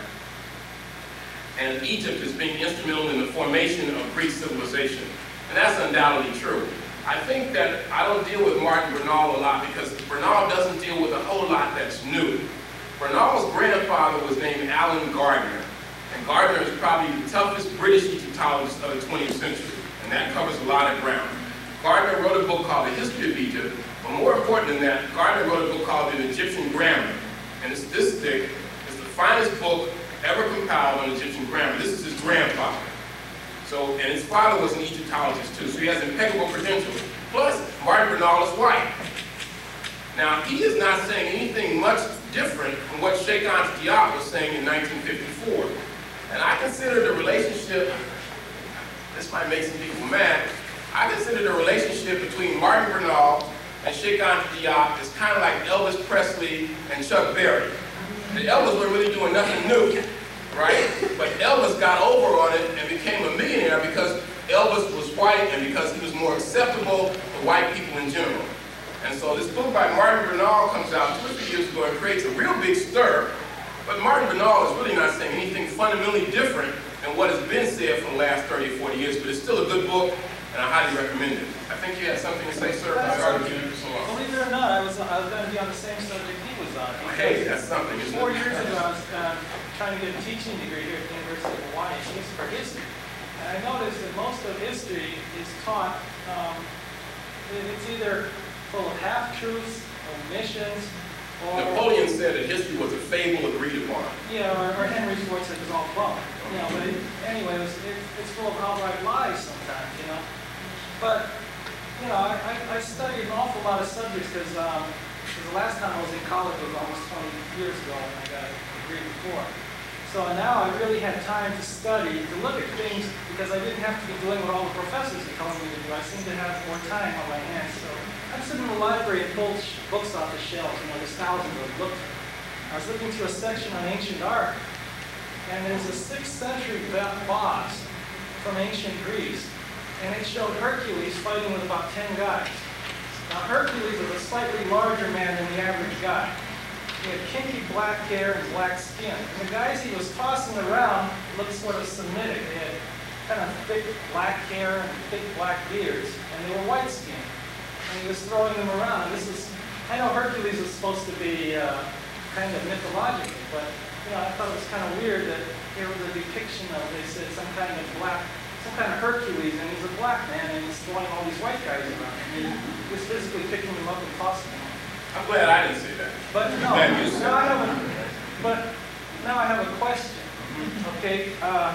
[SPEAKER 3] And Egypt is being instrumental in the formation of Greek civilization. And that's undoubtedly true. I think that I don't deal with Martin Bernal a lot because Bernal doesn't deal with a whole lot that's new. Bernal's grandfather was named Alan Gardner, and Gardner is probably the toughest British Egyptologist of the twentieth century, and that covers a lot of ground. Gardner wrote a book called The History of Egypt, but more important than that, Gardner wrote a book called The Egyptian Grammar, and it's this thick. It's the finest book ever compiled on Egyptian grammar. This is his grandfather. So, and his father was an Egyptologist too, so he has impeccable credentials. Plus, Martin Bernal is white. Now, he is not saying anything much different from what Sheikh Diop was saying in nineteen fifty-four. And I consider the relationship, this might make some people mad, I consider the relationship between Martin Bernal and Sheikh Diop as kind of like Elvis Presley and Chuck Berry. The Elvis were really doing nothing new, right? But Elvis got over on it and became a millionaire because Elvis was white and because he was more acceptable to white people in general. And so this book by Martin Bernal comes out two or three years ago and creates a real big stir. But Martin Bernal is really not saying anything fundamentally different than what has been said for the last thirty or forty years. But it's still a good book, and I highly recommend it. I think you had something to say, sir. I'm sorry to keep you so long.
[SPEAKER 8] Believe it or not, I was, I was going to be on the same subject he was on.
[SPEAKER 3] Hey, that's something, isn't it?
[SPEAKER 8] Four years ago, I was uh, trying to get a teaching degree here at the University of Hawaii, and it's for history. And I noticed that most of history is taught, um, it's either full of half-truths, omissions, or...
[SPEAKER 3] Napoleon said that history was a fable agreed upon.
[SPEAKER 8] Yeah, or, or Henry Ford said it was all bunk. You know, but it, anyway, it was, it, it's full of outright lies sometimes, you know. But, you know, I, I, I studied an awful lot of subjects because um, the last time I was in college was almost twenty years ago when I got a degree before. So now I really had time to study, to look at things, because I didn't have to be doing what all the professors are telling me to do. I seem to have more time on my hands. So I'm sitting in the library and pulled books off the shelves, you know, there's thousands of them. Look, I was looking through a section on ancient art, and there's a sixth century vase from ancient Greece, and it showed Hercules fighting with about ten guys. Now Hercules was a slightly larger man than the average guy. He had kinky black hair and black skin. And the guys he was tossing around looked sort of Semitic. They had kind of thick black hair and thick black beards, and they were white skinned. And he was throwing them around. And this is, I know Hercules was supposed to be uh, kind of mythological, but you know, I thought it was kind of weird that here was a depiction of, they said, some kind of black, some kind of Hercules, and he's a black man, and he's throwing all these white guys around. And he was physically picking them up and tossing them.
[SPEAKER 3] I'm glad I didn't say that.
[SPEAKER 8] But no, now I have a, but now I have a question. Okay, uh,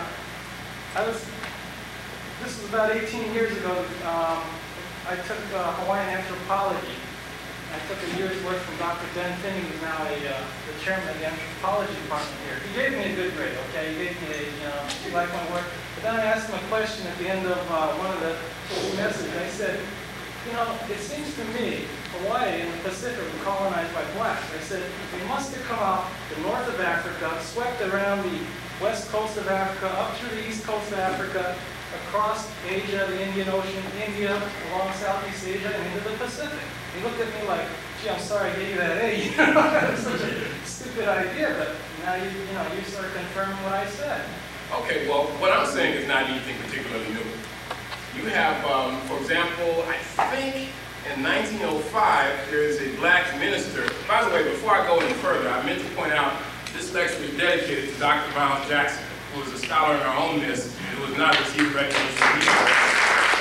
[SPEAKER 8] I was, this was about eighteen years ago, um, I took uh, Hawaiian anthropology. I took a year's work from Doctor Ben Finney, who's now a, uh, the chairman of the anthropology department here. He gave me a good grade, okay? He gave me a, you know, he liked my work. But then I asked him a question at the end of uh, one of the messages. I said, you know, it seems to me Hawaii and the Pacific were colonized by blacks. I said, they must have come out the north of Africa, swept around the west coast of Africa, up through the east coast of Africa, across Asia, the Indian Ocean, India, along Southeast Asia, and into the Pacific. He looked at me like, gee, I'm sorry I gave you that A. You know, that was such a stupid idea, but now you, you know, you sort of confirmed what I said.
[SPEAKER 3] Okay, well, what I'm saying is not anything particularly new. You have, um, for example, I think in nineteen oh five, there is a black minister. By the way, before I go any further, I meant to point out this lecture is dedicated to Doctor Miles Jackson, who is a scholar in our own midst and who has not received recognition either.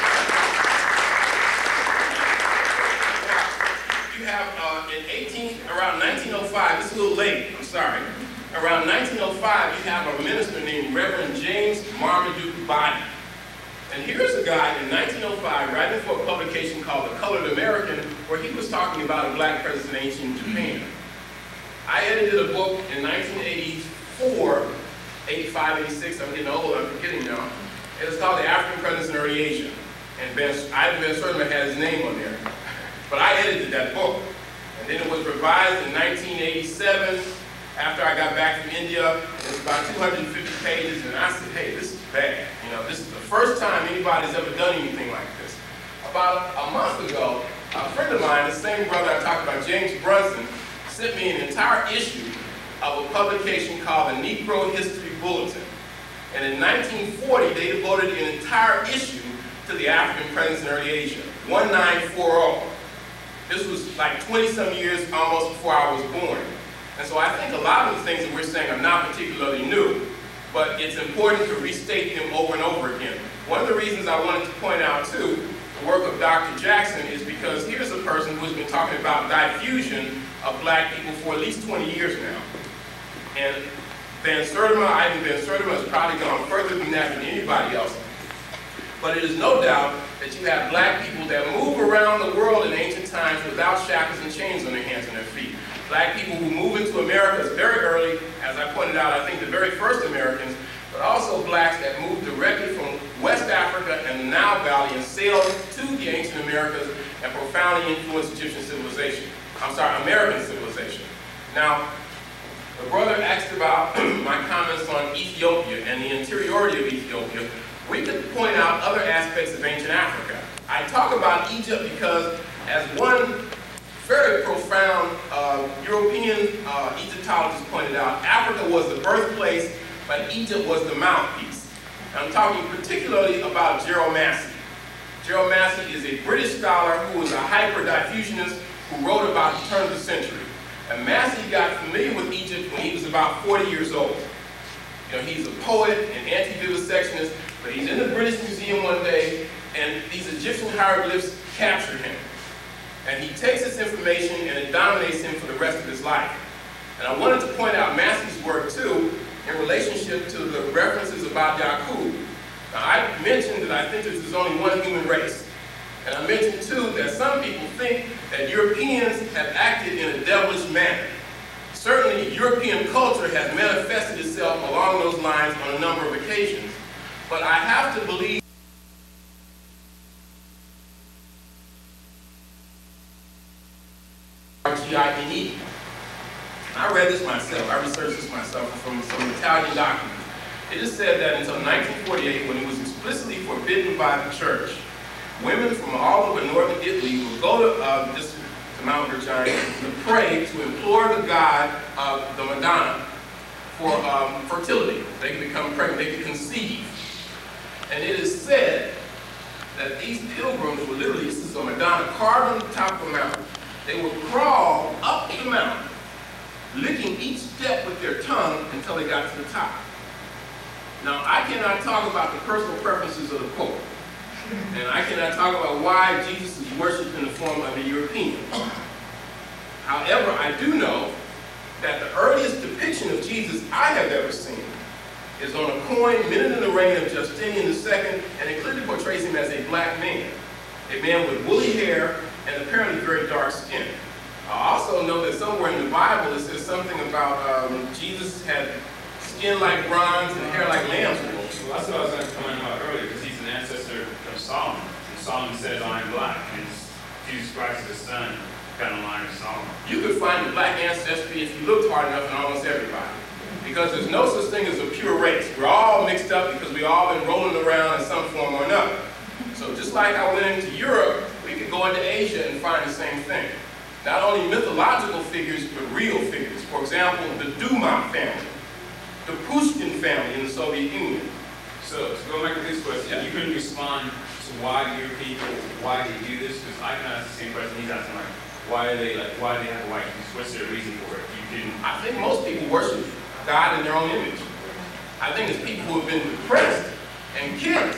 [SPEAKER 3] You have uh, in eighteen, around nineteen oh five, this is a little late, I'm sorry. Around nineteen oh five, you have a minister named Reverend James Marmaduke Body. And here's a guy in nineteen oh five writing for a publication called The Colored American, where he was talking about a black president in ancient Japan. I edited a book in nineteen eighty-four, eighty-five, eighty-six, I'm getting old, I'm forgetting now. It was called The African Presence in Early Asia. And Ben, Ivan Ben Sertima had his name on there. But I edited that book. And then it was revised in nineteen eighty-seven after I got back from India. It's about two hundred fifty pages, and I said, hey, this is bad. You know, this is the first time anybody's ever done anything like this. About a month ago, a friend of mine, the same brother I talked about, James Brunson, sent me an entire issue of a publication called the Negro History Bulletin. And in nineteen forty, they devoted an entire issue to the African presence in early Asia, nineteen forty. This was like twenty some years almost before I was born. And so I think a lot of the things that we're saying are not particularly new, but it's important to restate them over and over again. One of the reasons I wanted to point out, too, the work of Doctor Jackson is because here's a person who's been talking about diffusion of black people for at least twenty years now. And Van Sertima, Ivan Van Sertima, has probably gone further than that than anybody else. But it is no doubt that you have black people that move around the world in ancient times without shackles and chains on their hands and their feet. Black people who move into Americas very early, as I pointed out, I think the very first Americans, but also blacks that moved directly from West Africa and the Nile Valley and sailed to the ancient Americas and profoundly influenced Egyptian civilization. I'm sorry, American civilization. Now, the brother asked about my comments on Ethiopia and the interiority of Ethiopia. We could point out other aspects of ancient Africa. I talk about Egypt because, as one very profound uh, European uh, Egyptologist pointed out, Africa was the birthplace, but Egypt was the mouthpiece. And I'm talking particularly about Gerald Massey. Gerald Massey is a British scholar who was a hyper-diffusionist who wrote about the turn of the century. And Massey got familiar with Egypt when he was about forty years old. You know, he's a poet and anti-vivisectionist, but he's in the British Museum one day, and these Egyptian hieroglyphs capture him. And he takes this information and it dominates him for the rest of his life. And I wanted to point out Massey's work, too, in relationship to the references about Yaqub. Now, I mentioned that I think there's only one human race. And I mentioned, too, that some people think that Europeans have acted in a devilish manner. Certainly, European culture has manifested itself along those lines on a number of occasions. But I have to believe G I N E. I read this myself. I researched this myself from some Italian documents. It is said that until nineteen forty-eight, when it was explicitly forbidden by the church, women from all over northern Italy would go to, uh, this, to Mount Vergine to pray, to implore the god of the Madonna for um, fertility. They could become pregnant, they could conceive. And it is said that these pilgrims were literally, this is a Madonna carved on the top of the mountain. They would crawl up the mountain, licking each step with their tongue until they got to the top. Now, I cannot talk about the personal preferences of the Pope. And I cannot talk about why Jesus is worshipped in the form of a European. However, I do know that the earliest depiction of Jesus I have ever seen is on a coin minted in the reign of Justinian the Second, and it clearly portrays him as a black man. A man with woolly hair and apparently very dark skin. I also know that somewhere in the Bible it says something about um, Jesus had skin like bronze and hair like lamb's wool.
[SPEAKER 4] Well, that's what I was going to comment about earlier, because he's an ancestor of Solomon. And Solomon says, I'm black. And Jesus Christ is the son, kind of line of Solomon.
[SPEAKER 3] You could find the black ancestry if you looked hard enough in almost everybody. Because there's no such thing as a pure race. We're all mixed up because we all been rolling around in some form or another. So just like I went into Europe, we could go into Asia and find the same thing. Not only mythological figures, but real figures. For example, the Duma family, the Pushkin family in the Soviet Union.
[SPEAKER 4] So, to go back to this question, yeah. You couldn't respond to why your people, why they do this, because I can ask the same question he's asking, like, why are they, like, why do they have a white Jesus? What's their reason for it? You didn't.
[SPEAKER 3] I think most people worship God in their own image. I think it's people who have been depressed and killed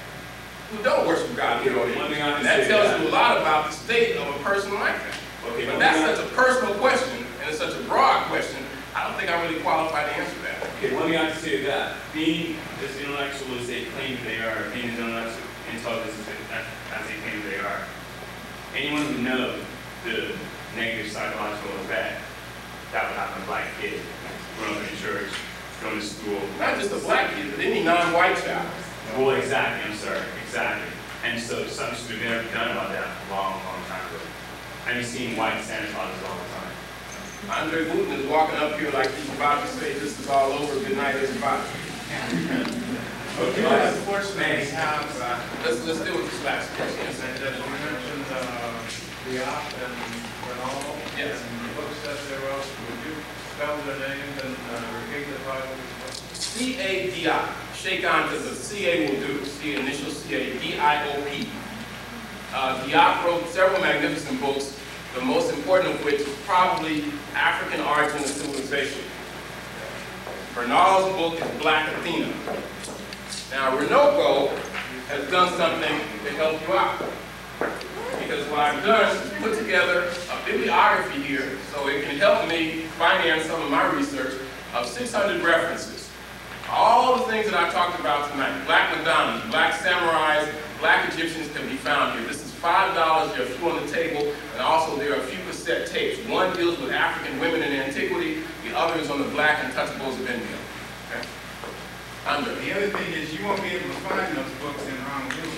[SPEAKER 3] who don't worship God in their own image. And that tells that. you a lot about the state of a person like that. Okay, but that's such a personal question, and it's such a broad question, I don't think I'm really qualified to answer that.
[SPEAKER 4] Okay, one thing I have to say that being as intellectual as they claim they are, being as intellectual intelligent as, as they claim they are, anyone who knows the negative psychological effect that would happen to a black kid, growing up in church, going to school.
[SPEAKER 3] Not just a black kid, but any non-white child.
[SPEAKER 4] Well, exactly, I'm sorry, exactly. And so something should have been done about that a long, long time ago. I've been seeing white Santa Clauses all the time.
[SPEAKER 3] Andre Wooten is walking up here like he's about to say, this is all over, good night, everybody.
[SPEAKER 1] Okay, well, unfortunately, we have, uh,
[SPEAKER 3] Let's, let's deal with this last question.
[SPEAKER 9] And uh, you mentioned uh, Diop and Runoko
[SPEAKER 3] Yes.
[SPEAKER 9] and the books that they wrote. Would you spell their names and uh, repeat the title?
[SPEAKER 3] C A D I. Shake on to the C A will do. C initial C A D I O P. Uh, Diop wrote several magnificent books, the most important of which is probably African Origin of Civilization. Bernal's book is Black Athena. Now, Runoko has done something to help you out. Because what I've done is put together a bibliography here so it can help me finance some of my research of six hundred references. All the things that I talked about tonight, Black Madonnas, Black Samurais, Black Egyptians can be found here. This is five dollars, there are a few on the table, and also there are a few cassette tapes. One deals with African women in antiquity, the other is on the Black Untouchables of India. Okay? Under.
[SPEAKER 1] the other thing is you won't be able to find those books in Honolulu.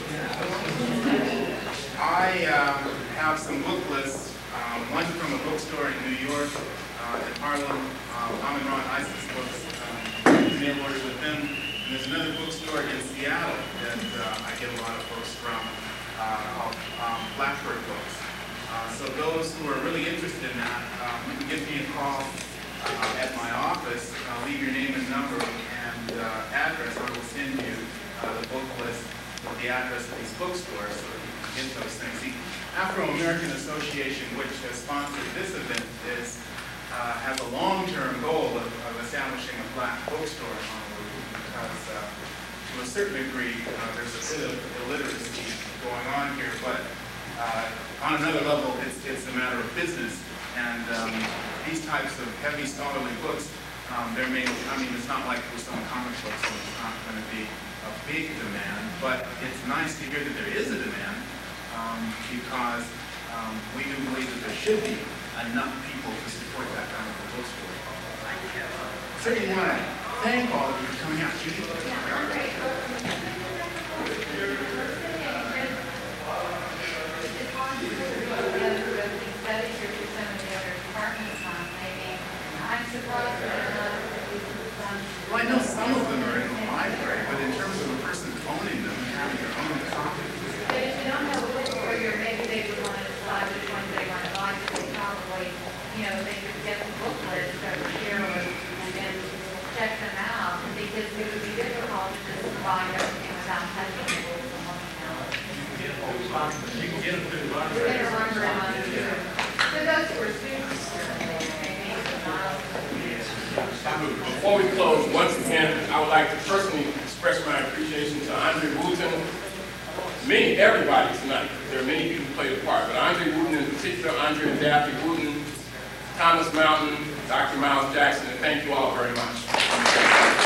[SPEAKER 1] I um, have some book lists, um, one from a bookstore in New York, uh, in Harlem, uh, Amin Ra and Isis books, um, mail order with them. And there's another bookstore in Seattle that uh, I get a lot of books from, uh, called um, Blackbird Books. Uh, so those who are really interested in that, um, you can give me a call uh, at my office, uh, leave your name and number and uh, address, I will send you uh, the book list with the address of these bookstores so that you can get those things. The Afro-American Association, which has sponsored this event, is, uh, has a long-term goal of, of establishing a black bookstore in Honolulu because uh, to a certain degree uh, there's a bit of illiteracy going on here, but uh, on another level it's, it's a matter of business. And um, these types of heavy scholarly books, um, they're made, I mean, it's not like with some comic books, so it's not going to be a big demand, but it's nice to hear that there is a demand um, because um, we do believe that there should be enough people to support that kind of a bookstore. Certainly want to thank all of you for coming out. Judy? Well, I know some of them are in the library, but in terms of a person owning them and having their own copy.
[SPEAKER 10] But if you don't have a bookstore here, maybe they would want to decide which ones they want to buy, so they probably, you know, they could get the book list over here and then check them out, because it would be difficult to just buy everything without touching the books and looking at it.
[SPEAKER 9] You can get them through the
[SPEAKER 10] We're
[SPEAKER 9] library.
[SPEAKER 10] going to run around here. For those who are students, maybe it's a mile.
[SPEAKER 3] Before we close, once again, I would like to personally express my appreciation to Andre Wooten, many, everybody tonight. There are many people who played a part, but Andre Wooten in particular, Andre and Daphne Wooten, Thomas Mountain, Doctor Miles Jackson, and thank you all very much.